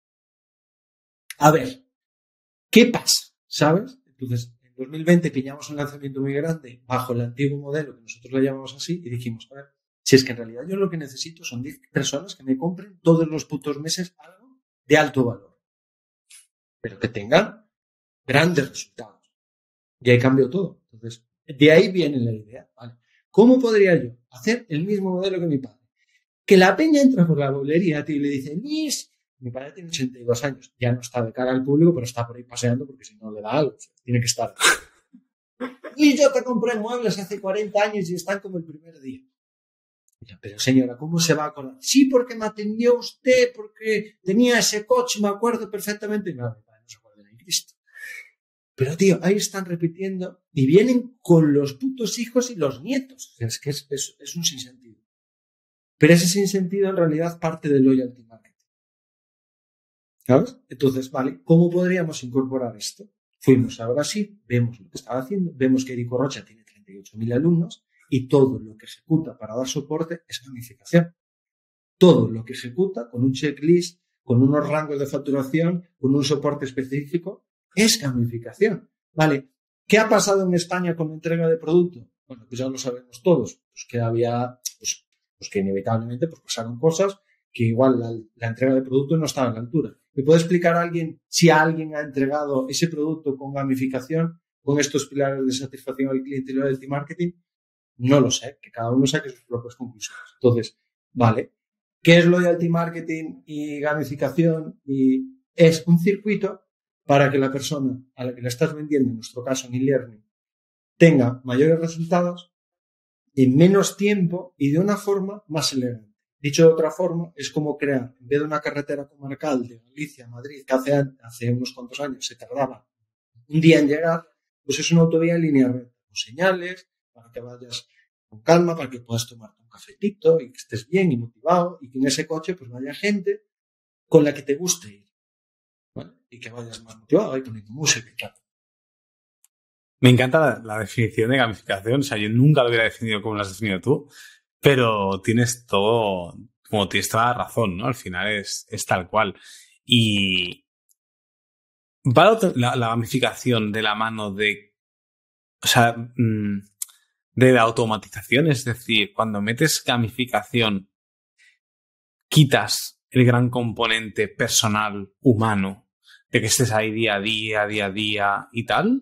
A ver, ¿qué pasa? ¿Sabes? Entonces, en 2020 pillamos un lanzamiento muy grande bajo el antiguo modelo, que nosotros le llamamos así, y dijimos, a ver, si es que en realidad yo lo que necesito son 10 personas que me compren todos los putos meses algo de alto valor, pero que tengan grandes resultados. Y ahí cambió todo. Entonces, de ahí viene la idea, ¿vale? ¿Cómo podría yo hacer el mismo modelo que mi padre? Que la peña entra por la bolería, tío, y le dice, Luis, mi padre tiene 82 años, ya no está de cara al público, pero está por ahí paseando porque si no le da algo, o sea, tiene que estar. Y yo te compré muebles hace 40 años y están como el primer día. Pero señora, ¿cómo se va a acordar? Sí, porque me atendió usted, porque tenía ese coche, me acuerdo perfectamente. No, mi padre no se acuerda de Cristo. Pero, tío, ahí están repitiendo y vienen con los putos hijos y los nietos. Es que es un sinsentido. Pero ese sinsentido en realidad parte del loyalty marketing. ¿Sabes? Entonces, vale, ¿cómo podríamos incorporar esto? Fuimos a Brasil, vemos lo que estaba haciendo, vemos que Erico Rocha tiene 38.000 alumnos y todo lo que ejecuta para dar soporte es gamificación. Todo lo que ejecuta con un checklist, con unos rangos de facturación, con un soporte específico, es gamificación. Vale, ¿qué ha pasado en España con la entrega de producto? Bueno, pues ya lo sabemos todos, pues que había, pues que inevitablemente pues pasaron cosas que igual la entrega de producto no estaba a la altura. ¿Me puede explicar a alguien si alguien ha entregado ese producto con gamificación, con estos pilares de satisfacción al cliente y loyalty marketing? No lo sé, que cada uno saque sus propias conclusiones. Entonces, vale, ¿qué es loyalty marketing y gamificación y es un circuito para que la persona a la que le estás vendiendo, en nuestro caso en e-learning, tenga mayores resultados en menos tiempo y de una forma más elegante. Dicho de otra forma, es como crear, en vez de una carretera comarcal de Galicia a Madrid, que hace unos cuantos años se tardaba un día en llegar, pues es una autovía en línea recta, con señales, para que vayas con calma, para que puedas tomarte un cafetito y que estés bien y motivado y que en ese coche pues vaya gente con la que te guste ir, ¿vale? Y que vayas más motivado y poniendo música y tal. Me encanta la definición de gamificación. O sea, yo nunca lo hubiera definido como lo has definido tú, pero tienes todo, como tienes toda la razón, ¿no? Al final es tal cual. Y va la gamificación de la mano de, o sea, de la automatización. Es decir, cuando metes gamificación, quitas el gran componente personal, humano, de que estés ahí día a día y tal.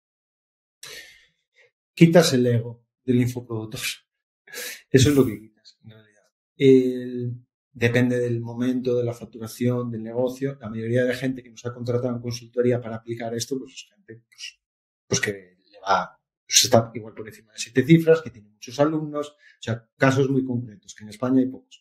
Quitas el ego del infoproductor. Eso es lo que quitas, en realidad. Depende del momento, de la facturación, del negocio. La mayoría de gente que nos ha contratado en consultoría para aplicar esto, pues es gente pues que le va, pues está igual por encima de 7 cifras, que tiene muchos alumnos, o sea, casos muy concretos, que en España hay pocos.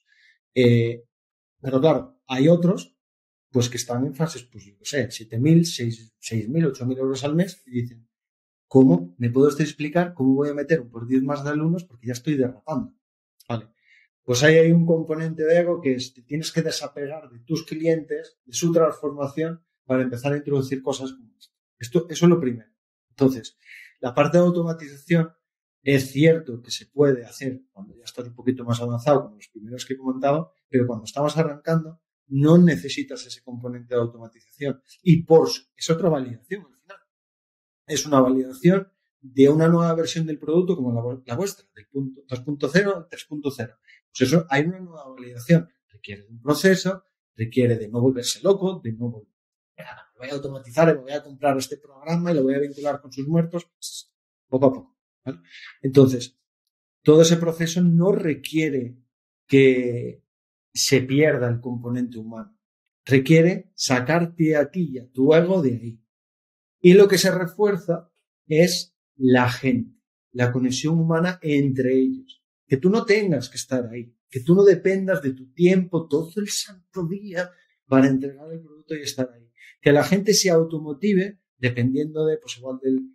Pero claro, hay otros pues que están en fases, pues yo qué sé, 7.000, 6.000, 8.000 euros al mes y dicen, ¿cómo me puedo explicar cómo voy a meter un por 10 más de alumnos porque ya estoy derrapando? Vale. Pues ahí hay un componente de ego que es, te tienes que desapegar de tus clientes, de su transformación, para empezar a introducir cosas como esto. Eso es lo primero. Entonces, la parte de automatización es cierto que se puede hacer cuando ya estás un poquito más avanzado, como los primeros que he comentado, pero cuando estamos arrancando, no necesitas ese componente de automatización. Y es otra validación al final. Es una validación de una nueva versión del producto como la vuestra, del punto 2.0 al 3.0. Pues eso, hay una nueva validación. Requiere de un proceso, requiere de no volverse loco, de no volver. Me voy a automatizar y me voy a comprar este programa y lo voy a vincular con sus muertos poco a poco, ¿vale? Entonces, todo ese proceso no requiere que se pierda el componente humano. Requiere sacarte a ti y a tu ego de ahí. Y lo que se refuerza es la gente, la conexión humana entre ellos. Que tú no tengas que estar ahí, que tú no dependas de tu tiempo todo el santo día para entregar el producto y estar ahí. Que la gente se automotive dependiendo de, pues igual del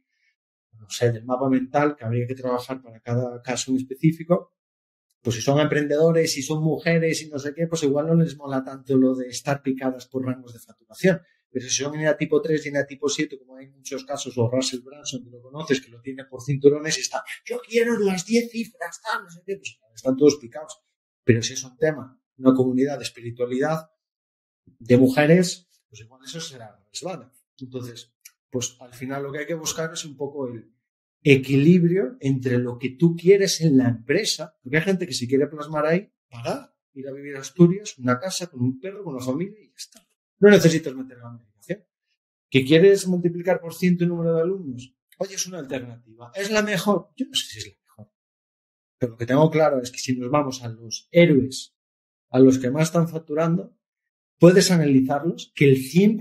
mapa mental que habría que trabajar para cada caso en específico. Pues si son emprendedores, si son mujeres y no sé qué, pues igual no les mola tanto lo de estar picadas por rangos de facturación. Pero si son ENA tipo 3 y ENA tipo 7, como hay en muchos casos, o Russell Branson, que lo conoces, que lo tiene por cinturones y está, yo quiero las 10 cifras, tal, no sé qué, pues están todos picados. Pero si es un tema, una comunidad de espiritualidad de mujeres, pues igual eso será resbala. Entonces, pues al final lo que hay que buscar es un poco el equilibrio entre lo que tú quieres en la empresa, porque hay gente que si quiere plasmar ahí, pagar, ir a vivir a Asturias, una casa con un perro, con una familia y ya está. No necesitas meter la medicación. ¿Que quieres multiplicar por 100 el número de alumnos? Oye, es una alternativa. ¿Es la mejor? Yo no sé si es la mejor. Pero lo que tengo claro es que si nos vamos a los héroes, a los que más están facturando, puedes analizarlos que el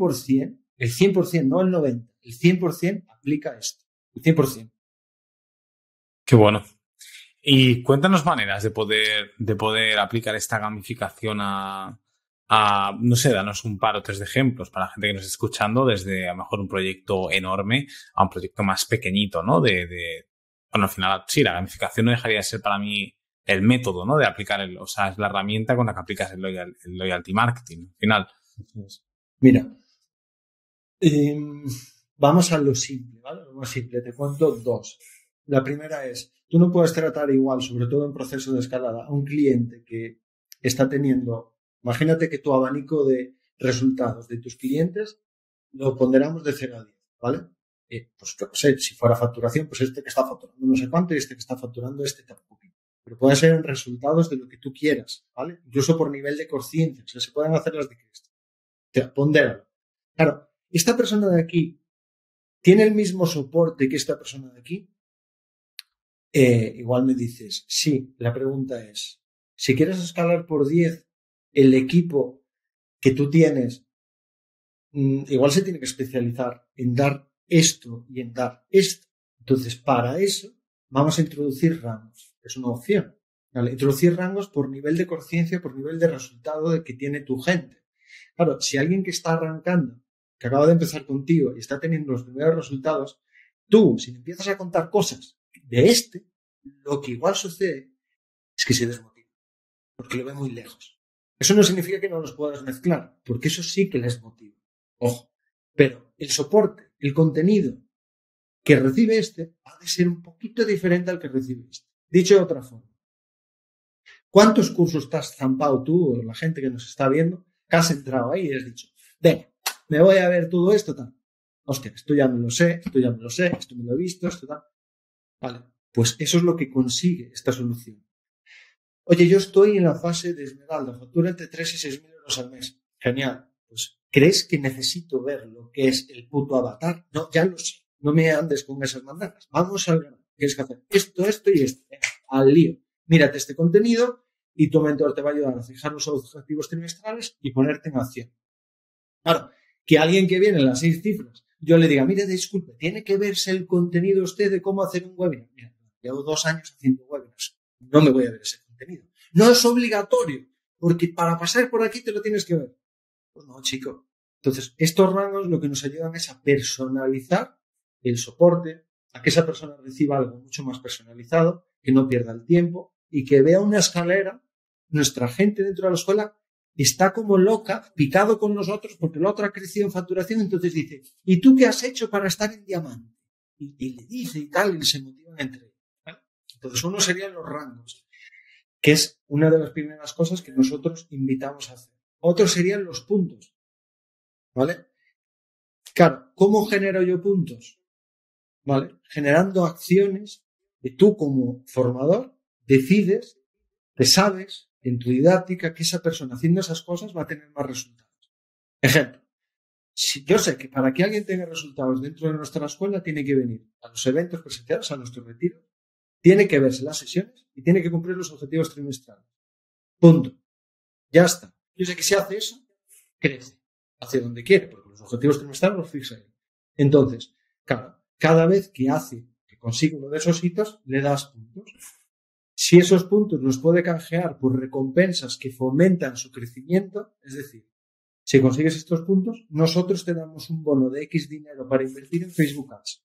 100%, no el 90%, el 100% aplica esto. El 100%. Qué bueno. Y cuéntanos maneras de poder aplicar esta gamificación a, no sé, danos un par o tres de ejemplos para la gente que nos esté escuchando, desde a lo mejor un proyecto enorme a un proyecto más pequeñito, ¿no? Bueno, al final, sí, la gamificación no dejaría de ser para mí el método, ¿no? De aplicar o sea, es la herramienta con la que aplicas el loyalty marketing, al final. Mira, vamos a lo simple, ¿vale? Lo más simple, te cuento dos. La primera es, tú no puedes tratar igual, sobre todo en proceso de escalada, a un cliente que está teniendo, imagínate que tu abanico de resultados de tus clientes lo ponderamos de 0 a 10, ¿vale? Pues yo no sé, si fuera facturación, pues este que está facturando no sé cuánto y este que está facturando tampoco. Pero pueden ser en resultados de lo que tú quieras, ¿vale? Incluso por nivel de conciencia, o sea, se pueden hacer las de Cristo. Pondéralo. Claro, esta persona de aquí tiene el mismo soporte que esta persona de aquí. Igual me dices, sí, la pregunta es, si quieres escalar por 10, el equipo que tú tienes igual se tiene que especializar en dar esto y en dar esto. Entonces, para eso vamos a introducir rangos. Es una opción. ¿Vale? Introducir rangos por nivel de conciencia, por nivel de resultado de que tiene tu gente. Claro, si alguien que está arrancando, que acaba de empezar contigo y está teniendo los primeros resultados, tú, si le empiezas a contar cosas de lo que igual sucede es que se desmotiva, porque lo ve muy lejos. Eso no significa que no los puedas mezclar, porque eso sí que les motiva. Ojo, pero el soporte, el contenido que recibe ha de ser un poquito diferente al que recibe este. Dicho de otra forma, ¿cuántos cursos te has zampado tú o la gente que nos está viendo que has entrado ahí y has dicho, venga, me voy a ver todo esto, tal? Hostia, esto ya me lo sé, esto ya me lo sé, esto me lo he visto, esto tal. Vale, pues eso es lo que consigue esta solución. Oye, yo estoy en la fase de esmeralda, factura entre 3 y 6 mil euros al mes. Genial. Pues, ¿crees que necesito ver lo que es el puto avatar? No, ya lo sé. No me andes con esas mandanas. Vamos al grano. Tienes que hacer esto y esto. Al lío. Mírate este contenido y tu mentor te va a ayudar a fijar los objetivos trimestrales y ponerte en acción. Claro, que alguien que viene en las 6 cifras, yo le diga, mire, disculpe, tiene que verse el contenido usted de cómo hacer un webinar. Mira, llevo 2 años haciendo webinars. No me voy a ver ese contenido. No es obligatorio, porque para pasar por aquí te lo tienes que ver. Pues no, chico. Entonces, estos rangos lo que nos ayudan es a personalizar el soporte, a que esa persona reciba algo mucho más personalizado, que no pierda el tiempo y que vea una escalera. Nuestra gente dentro de la escuela está como loca, picado con nosotros, porque la otra ha crecido en facturación, entonces dice, ¿y tú qué has hecho para estar en diamante? Y le dice y tal, y se motivan entre ellos. ¿Vale? Entonces, uno serían los rangos, que es una de las primeras cosas que nosotros invitamos a hacer. Otros serían los puntos, ¿vale? Claro, ¿cómo genero yo puntos? ¿Vale? Generando acciones que tú como formador decides, que sabes en tu didáctica que esa persona haciendo esas cosas va a tener más resultados. Ejemplo, si yo sé que para que alguien tenga resultados dentro de nuestra escuela tiene que venir a los eventos presenciales, a nuestros retiros, tiene que verse las sesiones y tiene que cumplir los objetivos trimestrales. Punto. Ya está. Yo sé que si hace eso, crece hacia donde quiere, porque los objetivos trimestrales los fixa él. Entonces, claro, cada vez que consigue uno de esos hitos, le das puntos. Si esos puntos los puede canjear por recompensas que fomentan su crecimiento, es decir, si consigues estos puntos, nosotros te damos un bono de X dinero para invertir en Facebook Ads.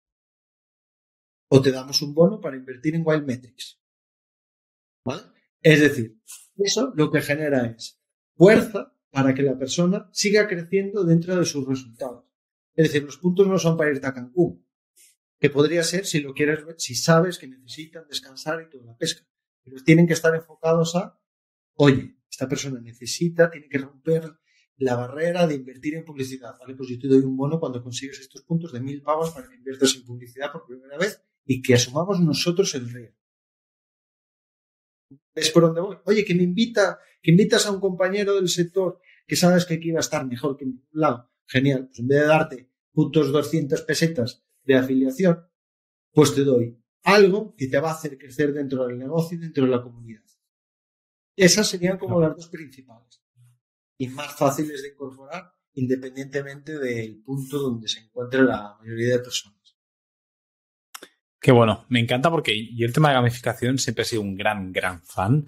O te damos un bono para invertir en Wild Metrics. ¿Vale? Es decir, eso lo que genera es fuerza para que la persona siga creciendo dentro de sus resultados. Es decir, los puntos no son para irte a Cancún, que podría ser si lo quieres ver, si sabes que necesitan descansar y toda la pesca. Pero tienen que estar enfocados a, oye, esta persona tiene que romper la barrera de invertir en publicidad. Vale, pues yo te doy un bono cuando consigues estos puntos de 1.000 pavos para que inviertas en publicidad por primera vez y que asumamos nosotros el riesgo. ¿Ves por dónde voy? Oye, que invitas a un compañero del sector que sabes que aquí va a estar mejor que en ningún lado. Genial. Pues en vez de darte puntos 200 pesetas de afiliación, pues te doy algo que te va a hacer crecer dentro del negocio y dentro de la comunidad. Esas serían como las dos principales y más fáciles de incorporar independientemente del punto donde se encuentre la mayoría de personas. Qué bueno, me encanta porque yo el tema de gamificación siempre he sido un gran fan.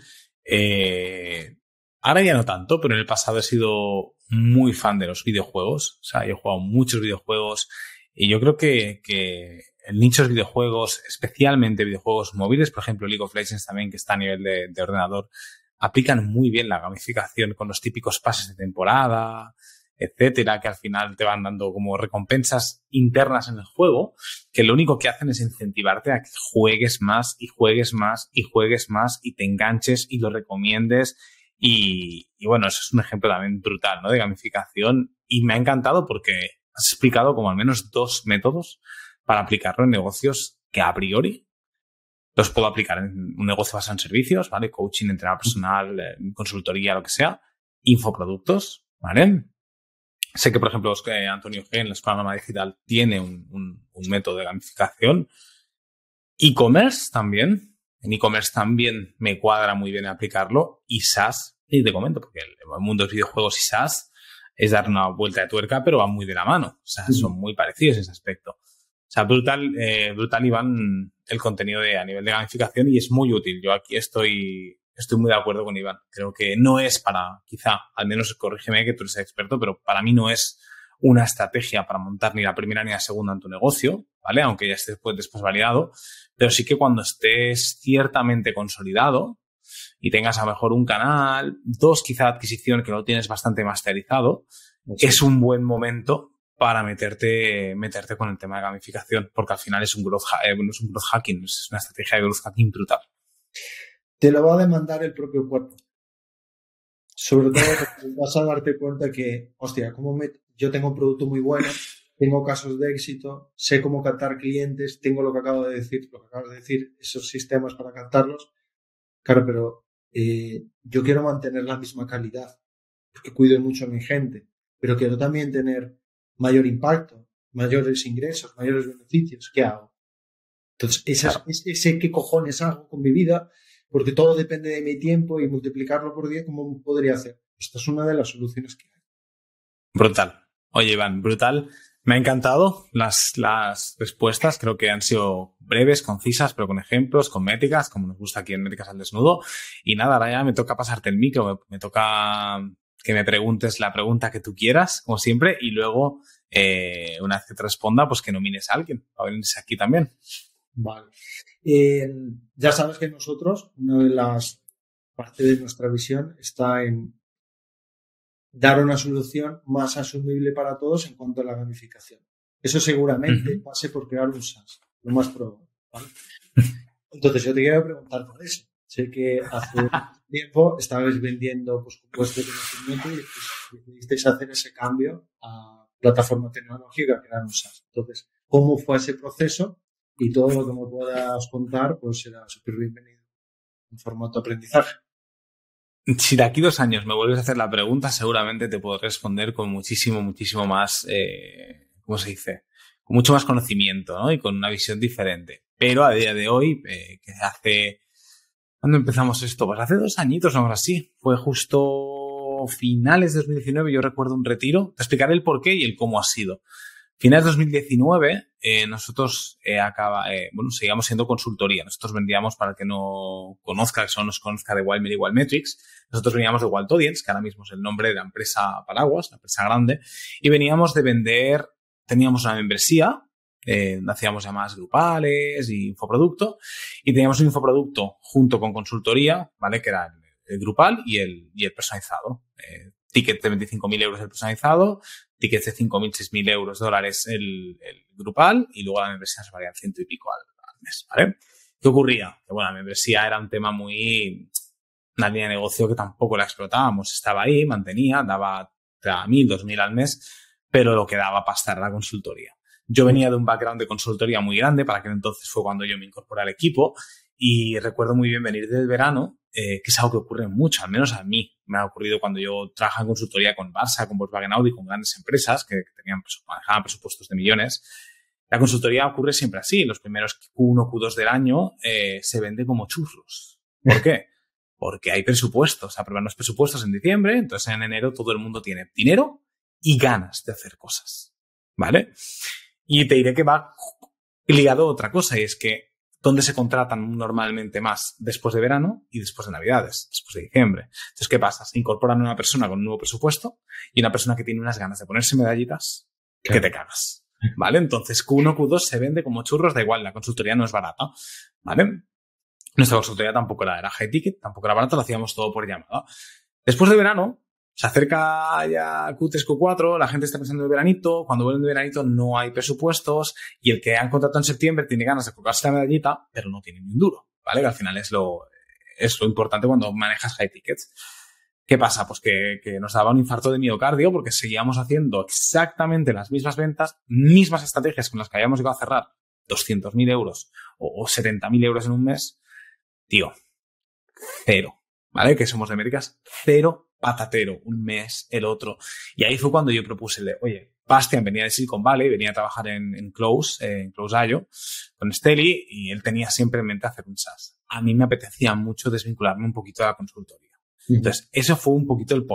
Ahora ya no tanto, pero en el pasado he sido muy fan de los videojuegos. O sea, yo he jugado muchos videojuegos y yo creo que el nicho de videojuegos, especialmente videojuegos móviles, por ejemplo League of Legends también, que está a nivel de ordenador, aplican muy bien la gamificación con los típicos pases de temporada, etcétera, que al final te van dando como recompensas internas en el juego, que lo único que hacen es incentivarte a que juegues más y juegues más y juegues más y te enganches y lo recomiendes y bueno, eso es un ejemplo también brutal, ¿no? De gamificación y me ha encantado porque has explicado como al menos 2 métodos para aplicarlo en negocios que a priori los puedo aplicar en un negocio basado en servicios, ¿vale? Coaching, entrenador personal, consultoría, lo que sea, infoproductos, ¿vale? Sé que, por ejemplo, Antonio G. en la Escuela Nómada Digital tiene un método de gamificación. E-commerce también. En e-commerce también me cuadra muy bien aplicarlo. Y SaaS, y te comento, porque el mundo de videojuegos y SaaS es dar una vuelta de tuerca, pero va muy de la mano. O sea, son muy parecidos en ese aspecto. O sea, brutal, Iván, el contenido a nivel de gamificación, y es muy útil. Yo aquí estoy muy de acuerdo con Iván. Creo que no es quizá, al menos corrígeme que tú eres experto, pero para mí no es una estrategia para montar ni la primera ni la segunda en tu negocio, ¿vale? Aunque ya esté después validado, pero sí que cuando estés ciertamente consolidado y tengas a lo mejor un canal, 2 quizá adquisición que lo tienes bastante masterizado, es un buen momento para meterte con el tema de gamificación, porque al final es un growth hacking, es una estrategia de growth hacking brutal. Te lo va a demandar el propio cuerpo. Sobre todo porque vas a darte cuenta que, hostia, yo tengo un producto muy bueno, tengo casos de éxito, sé cómo captar clientes, tengo lo que acabas de decir, esos sistemas para captarlos. Claro, pero yo quiero mantener la misma calidad, porque cuido mucho a mi gente, pero quiero también tener mayor impacto, mayores ingresos, mayores beneficios. ¿Qué hago? Entonces, sé qué cojones hago con mi vida, porque todo depende de mi tiempo, y multiplicarlo por 10, ¿cómo podría hacer? Esta es una de las soluciones que hay. Brutal. Oye, Iván, brutal. Me ha encantado las respuestas. Creo que han sido breves, concisas, pero con ejemplos, con métricas, como nos gusta aquí en Métricas al Desnudo. Y nada, ahora ya me toca pasarte el micro. Me toca que me preguntes la pregunta que tú quieras, como siempre, y luego, una vez que te responda, pues que nomines a alguien para venirse aquí también. Vale. Ya sabes que nosotros, una de las partes de nuestra visión está en dar una solución más asumible para todos en cuanto a la gamificación. Eso seguramente pase por crear un SaaS, lo más probable, ¿vale? Entonces yo te quiero preguntar por eso. Sé que hace tiempo estabais vendiendo puestos de conocimiento y decidisteis hacer ese cambio a plataforma tecnológica, crear un SaaS. Entonces, ¿cómo fue ese proceso? Y todo lo que me puedas contar, pues será súper bienvenido en formato aprendizaje. Si de aquí 2 años me vuelves a hacer la pregunta, seguramente te puedo responder con muchísimo más, ¿cómo se dice? Con mucho más conocimiento, ¿no? Y con una visión diferente. Pero a día de hoy, ¿cuándo empezamos esto? Pues hace 2 añitos o algo así. Fue justo finales de 2019, yo recuerdo un retiro. Te explicaré el por qué y el cómo ha sido. Finales de 2019, nosotros seguíamos siendo consultoría. Nosotros vendíamos, para el que no conozca, que solo nos conozca de Wildmail y Wildmetrics, nosotros veníamos de Wild Audience, que ahora mismo es el nombre de la empresa paraguas, la empresa grande, y veníamos de vender, teníamos una membresía, hacíamos llamadas grupales y infoproducto, y teníamos un infoproducto junto con consultoría, ¿vale? Que era el grupal y el personalizado. Ticket de 25.000 euros el personalizado, tickets de 5.000, 6.000 euros, dólares el grupal, y luego la membresía se valía 100 y pico al mes, ¿vale? ¿Qué ocurría? Que bueno, la membresía era un tema una línea de negocio que tampoco la explotábamos. Estaba ahí, mantenía, daba 1.000, 2.000 al mes, pero lo que daba pasta era la consultoría. Yo venía de un background de consultoría muy grande, para aquel entonces fue cuando yo me incorporé al equipo, y recuerdo muy bien venir del verano, que es algo que ocurre mucho, al menos a mí me ha ocurrido cuando yo trabajaba en consultoría con Barça, con Volkswagen Audi, con grandes empresas que manejaban presupuestos de millones. La consultoría ocurre siempre así. Los primeros Q1, Q2 del año se vende como churros. ¿Por qué? Porque hay presupuestos, aprueban los presupuestos en diciembre, entonces en enero todo el mundo tiene dinero y ganas de hacer cosas, ¿vale? Y te diré que va ligado a otra cosa, y es que ¿dónde se contratan normalmente más? Después de verano y después de Navidades, después de diciembre. Entonces, ¿qué pasa? Se incorporan una persona con un nuevo presupuesto y una persona que tiene unas ganas de ponerse medallitas que te cagas, ¿vale? Entonces, Q1, Q2 se vende como churros, da igual, la consultoría no es barata, ¿vale? Nuestra consultoría tampoco era high ticket, tampoco era barata, lo hacíamos todo por llamada. Después de verano, se acerca ya Q3, Q4, la gente está pensando en el veranito, cuando vuelven de veranito no hay presupuestos, y el que han contratado en septiembre tiene ganas de colgarse la medallita, pero no tiene ni un duro, ¿vale? Que al final es lo importante cuando manejas high tickets. ¿Qué pasa? Pues que nos daba un infarto de miocardio, porque seguíamos haciendo exactamente las mismas ventas, mismas estrategias con las que habíamos llegado a cerrar 200.000 euros o 70.000 euros en un mes. Tío, cero, ¿vale? Que somos de métricas, cero patatero, un mes, el otro. Y ahí fue cuando yo propuse oye, Bastian venía de Silicon Valley, venía a trabajar en Close.io con Steli, y él tenía siempre en mente hacer un SaaS. A mí me apetecía mucho desvincularme un poquito de la consultoría. Entonces, eso fue un poquito el porqué.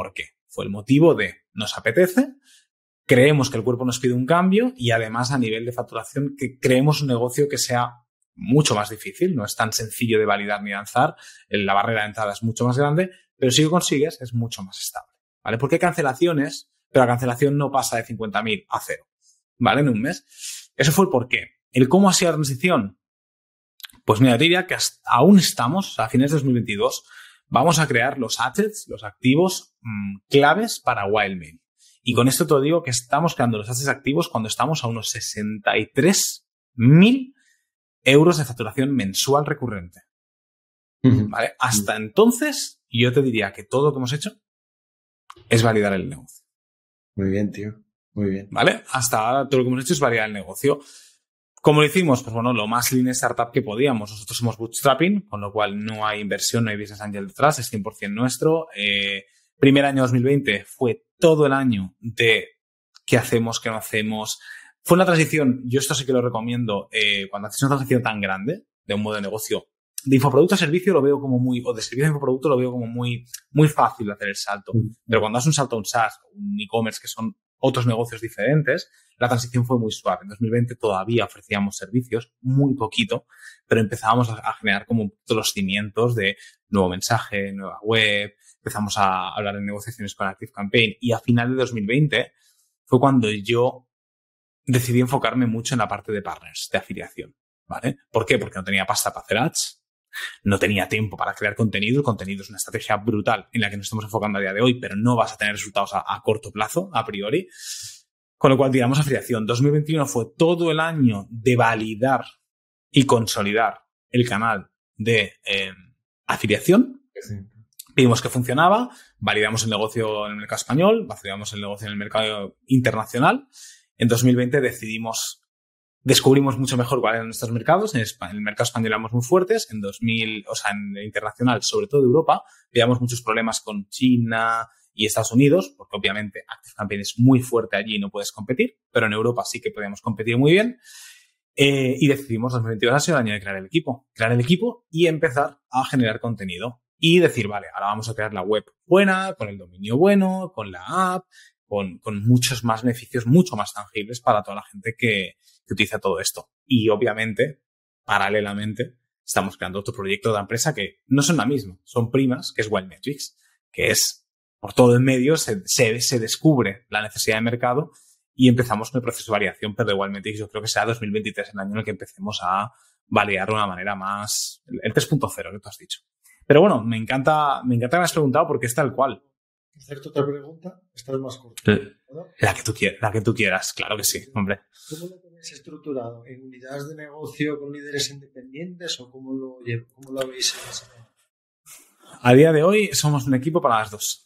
Fue el motivo de nos apetece, creemos que el cuerpo nos pide un cambio y además a nivel de facturación que creemos un negocio que sea mucho más difícil, no es tan sencillo de validar ni lanzar, la barrera de entrada es mucho más grande, pero si lo consigues es mucho más estable, ¿vale? Porque hay cancelaciones, pero la cancelación no pasa de 50.000 a 0, ¿vale? En un mes. Eso fue el porqué. ¿El cómo ha sido la transición? Pues mira, te diría que aún estamos, a fines de 2022, vamos a crear los assets, los activos claves para Wildmail. Y con esto te digo que estamos creando los assets activos cuando estamos a unos 63.000 euros de facturación mensual recurrente. ¿Vale? Hasta entonces, yo te diría que todo lo que hemos hecho es validar el negocio. Muy bien, tío. Muy bien. ¿Vale? Hasta ahora todo lo que hemos hecho es validar el negocio. ¿Cómo lo hicimos? Pues bueno, lo más lean startup que podíamos. Nosotros somos bootstrapping, con lo cual no hay inversión, no hay business angel detrás, es 100% nuestro. Primer año 2020 fue todo el año de qué hacemos, qué no hacemos. Fue una transición, yo esto sí que lo recomiendo, cuando haces una transición tan grande de un modo de negocio, de infoproducto a servicio lo veo como muy, o de servicio a infoproducto lo veo como muy fácil hacer el salto. Pero cuando haces un salto a un SaaS, un e-commerce, que son otros negocios diferentes, la transición fue muy suave. En 2020 todavía ofrecíamos servicios, muy poquito, pero empezábamos a generar como los cimientos de nuevo mensaje, nueva web, empezamos a hablar de negociaciones con ActiveCampaign y a final de 2020 fue cuando yo decidí enfocarme mucho en la parte de partners, de afiliación, ¿vale? ¿Por qué? Porque no tenía pasta para hacer ads, no tenía tiempo para crear contenido. El contenido es una estrategia brutal en la que nos estamos enfocando a día de hoy, pero no vas a tener resultados a corto plazo, a priori. Con lo cual, tiramos afiliación. 2021 fue todo el año de validar y consolidar el canal de afiliación. Sí. Vimos que funcionaba, validamos el negocio en el mercado español, validamos el negocio en el mercado internacional. En 2020 descubrimos mucho mejor cuáles eran nuestros mercados. En el mercado español éramos muy fuertes. En el internacional, sobre todo de Europa, veíamos muchos problemas con China y Estados Unidos, porque obviamente ActiveCampaign es muy fuerte allí y no puedes competir, pero en Europa sí que podíamos competir muy bien. Y decidimos 2022 ha sido el año de crear el equipo y empezar a generar contenido. Y decir, vale, ahora vamos a crear la web buena, con el dominio bueno, con la app, con muchos más beneficios, mucho más tangibles para toda la gente que utiliza todo esto. Y obviamente, paralelamente, estamos creando otro proyecto de la empresa que no son la misma, son primas, que es Wildmetrics, que es por todo el medio se descubre la necesidad de mercado y empezamos con el proceso de validación, pero de Wildmetrics yo creo que será 2023 el año en el que empecemos a validar de una manera más, el 3.0 que tú has dicho. Pero bueno, me encanta que me has preguntado porque es tal cual. ¿Hacerte otra pregunta? Esta es más corta, ¿no? La que tú quieras, claro que sí, hombre. ¿Cómo lo tenéis estructurado? ¿En unidades de negocio con líderes independientes o cómo lo habéis hecho? A día de hoy somos un equipo para las dos.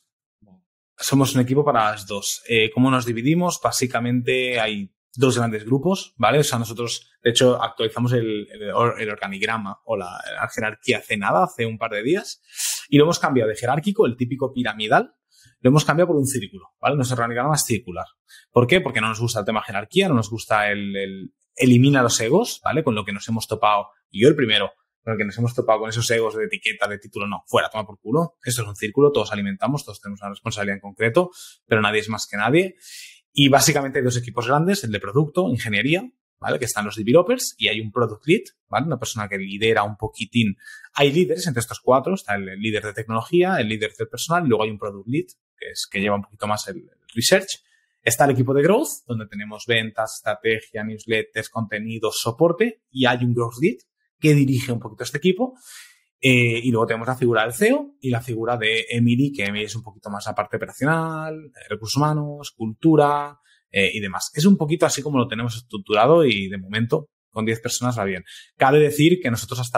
¿Cómo nos dividimos? Básicamente hay dos grandes grupos, ¿vale? O sea, nosotros, de hecho, actualizamos el organigrama o la jerarquía hace un par de días y lo hemos cambiado de jerárquico, el típico piramidal, lo hemos cambiado por un círculo, ¿vale? Nuestro organigrama es circular. ¿Por qué? Porque no nos gusta el tema jerarquía, no nos gusta elimina los egos, ¿vale? Con lo que nos hemos topado, y yo el primero, con el que nos hemos topado con esos egos de etiqueta, de título, no, fuera, toma por culo. Esto es un círculo, todos alimentamos, todos tenemos una responsabilidad en concreto, pero nadie es más que nadie. Y básicamente hay dos equipos grandes, el de producto, ingeniería, ¿vale? Que están los developers y hay un product lead, ¿vale? Una persona que lidera un poquitín. Hay líderes entre estos cuatro, está el líder de tecnología, el líder del personal y luego hay un product lead, que lleva un poquito más el research. Está el equipo de growth, donde tenemos ventas, estrategia, newsletters, contenidos, soporte y hay un growth lead que dirige un poquito este equipo. Y luego tenemos la figura del CEO y la figura de Emily, que Emily es un poquito más la parte operacional, recursos humanos, cultura y demás. Es un poquito así como lo tenemos estructurado y de momento con 10 personas va bien. Cabe decir que nosotros hasta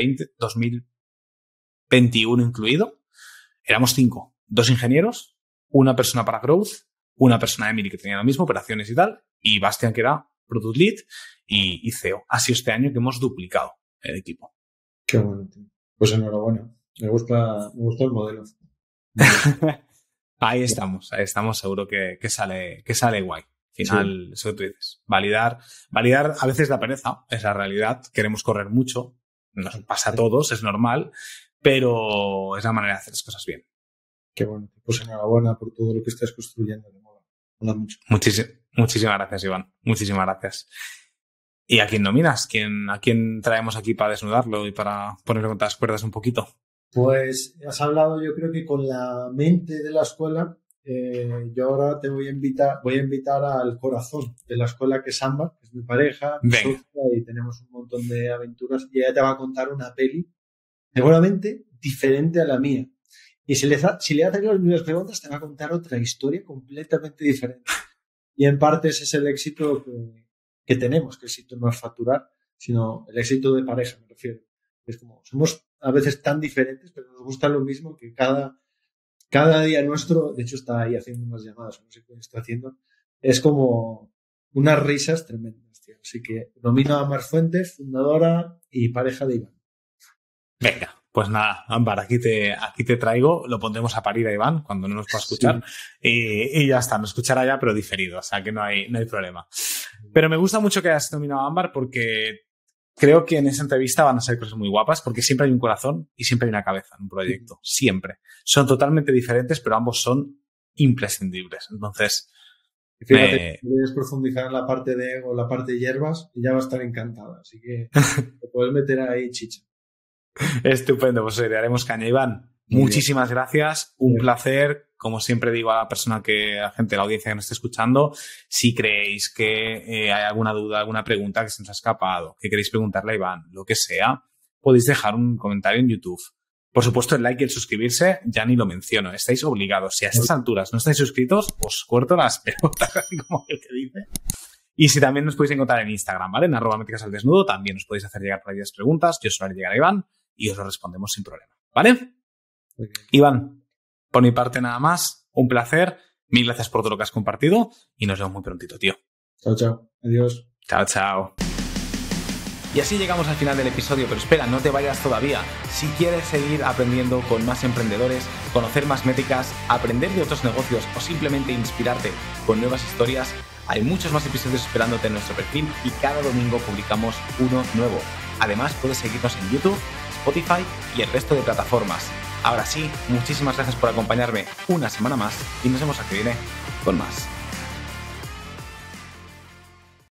2021 incluido, éramos 5. 2 ingenieros, una persona para growth, una persona de Emily que tenía lo mismo, operaciones y tal, y Bastian que era product lead y CEO. Ha sido este año que hemos duplicado el equipo. Qué bueno, tío. Pues enhorabuena. Me gusta el modelo. Ahí estamos, seguro que sale guay. Al final, sí. Eso que tú dices. Validar a veces da pereza, es la realidad. Queremos correr mucho, nos pasa a todos, es normal, pero es la manera de hacer las cosas bien. Que bueno, pues enhorabuena por todo lo que estás construyendo. Me mola mucho. Muchísimas gracias, Iván. Muchísimas gracias. ¿Y a quién nominas? ¿A quién traemos aquí para desnudarlo y para ponerlo contra las cuerdas un poquito? Pues has hablado, yo creo que con la mente de la escuela. Yo ahora te voy a invitar al corazón de la escuela, que es Ámbar, que es mi pareja, mi socia, y tenemos un montón de aventuras, y ella te va a contar una peli seguramente diferente a la mía. Y si le haces las mismas preguntas, te va a contar otra historia completamente diferente. Y en parte ese es el éxito que tenemos, que el éxito no es facturar, sino el éxito de pareja, me refiero. Es como, somos a veces tan diferentes, pero nos gusta lo mismo, que cada día nuestro, de hecho está ahí haciendo unas llamadas, no sé qué está haciendo, es como unas risas tremendas, tío. Así que nomino a Ámbar Fuentes, fundadora y pareja de Iván. Venga. Pues nada, Ámbar, aquí te traigo, lo pondremos a parir a Iván cuando no nos pueda escuchar, sí. y ya está, nos escuchará ya, pero diferido, o sea que no hay problema. Pero me gusta mucho que hayas nominado a Ámbar, porque creo que en esa entrevista van a ser cosas muy guapas, porque siempre hay un corazón y siempre hay una cabeza en un proyecto, siempre. Son totalmente diferentes, pero ambos son imprescindibles. Entonces, fíjate, si quieres profundizar en la parte de ego, la parte de hierbas, ella va a estar encantada, así que te puedes meter ahí chicha. Estupendo, pues le daremos caña, Iván. Muchísimas gracias, un placer. Como siempre digo a la gente de la audiencia que nos esté escuchando, si creéis que hay alguna duda, alguna pregunta que se nos ha escapado, que queréis preguntarle a Iván, lo que sea, podéis dejar un comentario en YouTube. Por supuesto, el like y el suscribirse, ya ni lo menciono, estáis obligados. Si a estas alturas no estáis suscritos, os corto las pelotas, así como el que dice. Y si también nos podéis encontrar en Instagram, ¿vale? En @métricasaldesnudo, también os podéis hacer llegar por ahí las preguntas, yo os haré llegar a Iván y os lo respondemos sin problema, ¿vale? Iván, por mi parte nada más, un placer, mil gracias por todo lo que has compartido y nos vemos muy prontito, tío. Chao, adiós. Chao. Y así llegamos al final del episodio, pero espera, no te vayas todavía. Si quieres seguir aprendiendo con más emprendedores, conocer más métricas, aprender de otros negocios o simplemente inspirarte con nuevas historias, hay muchos más episodios esperándote en nuestro perfil y cada domingo publicamos uno nuevo. Además, puedes seguirnos en YouTube, Spotify y el resto de plataformas. Ahora sí, muchísimas gracias por acompañarme una semana más y nos vemos aquí que viene con más.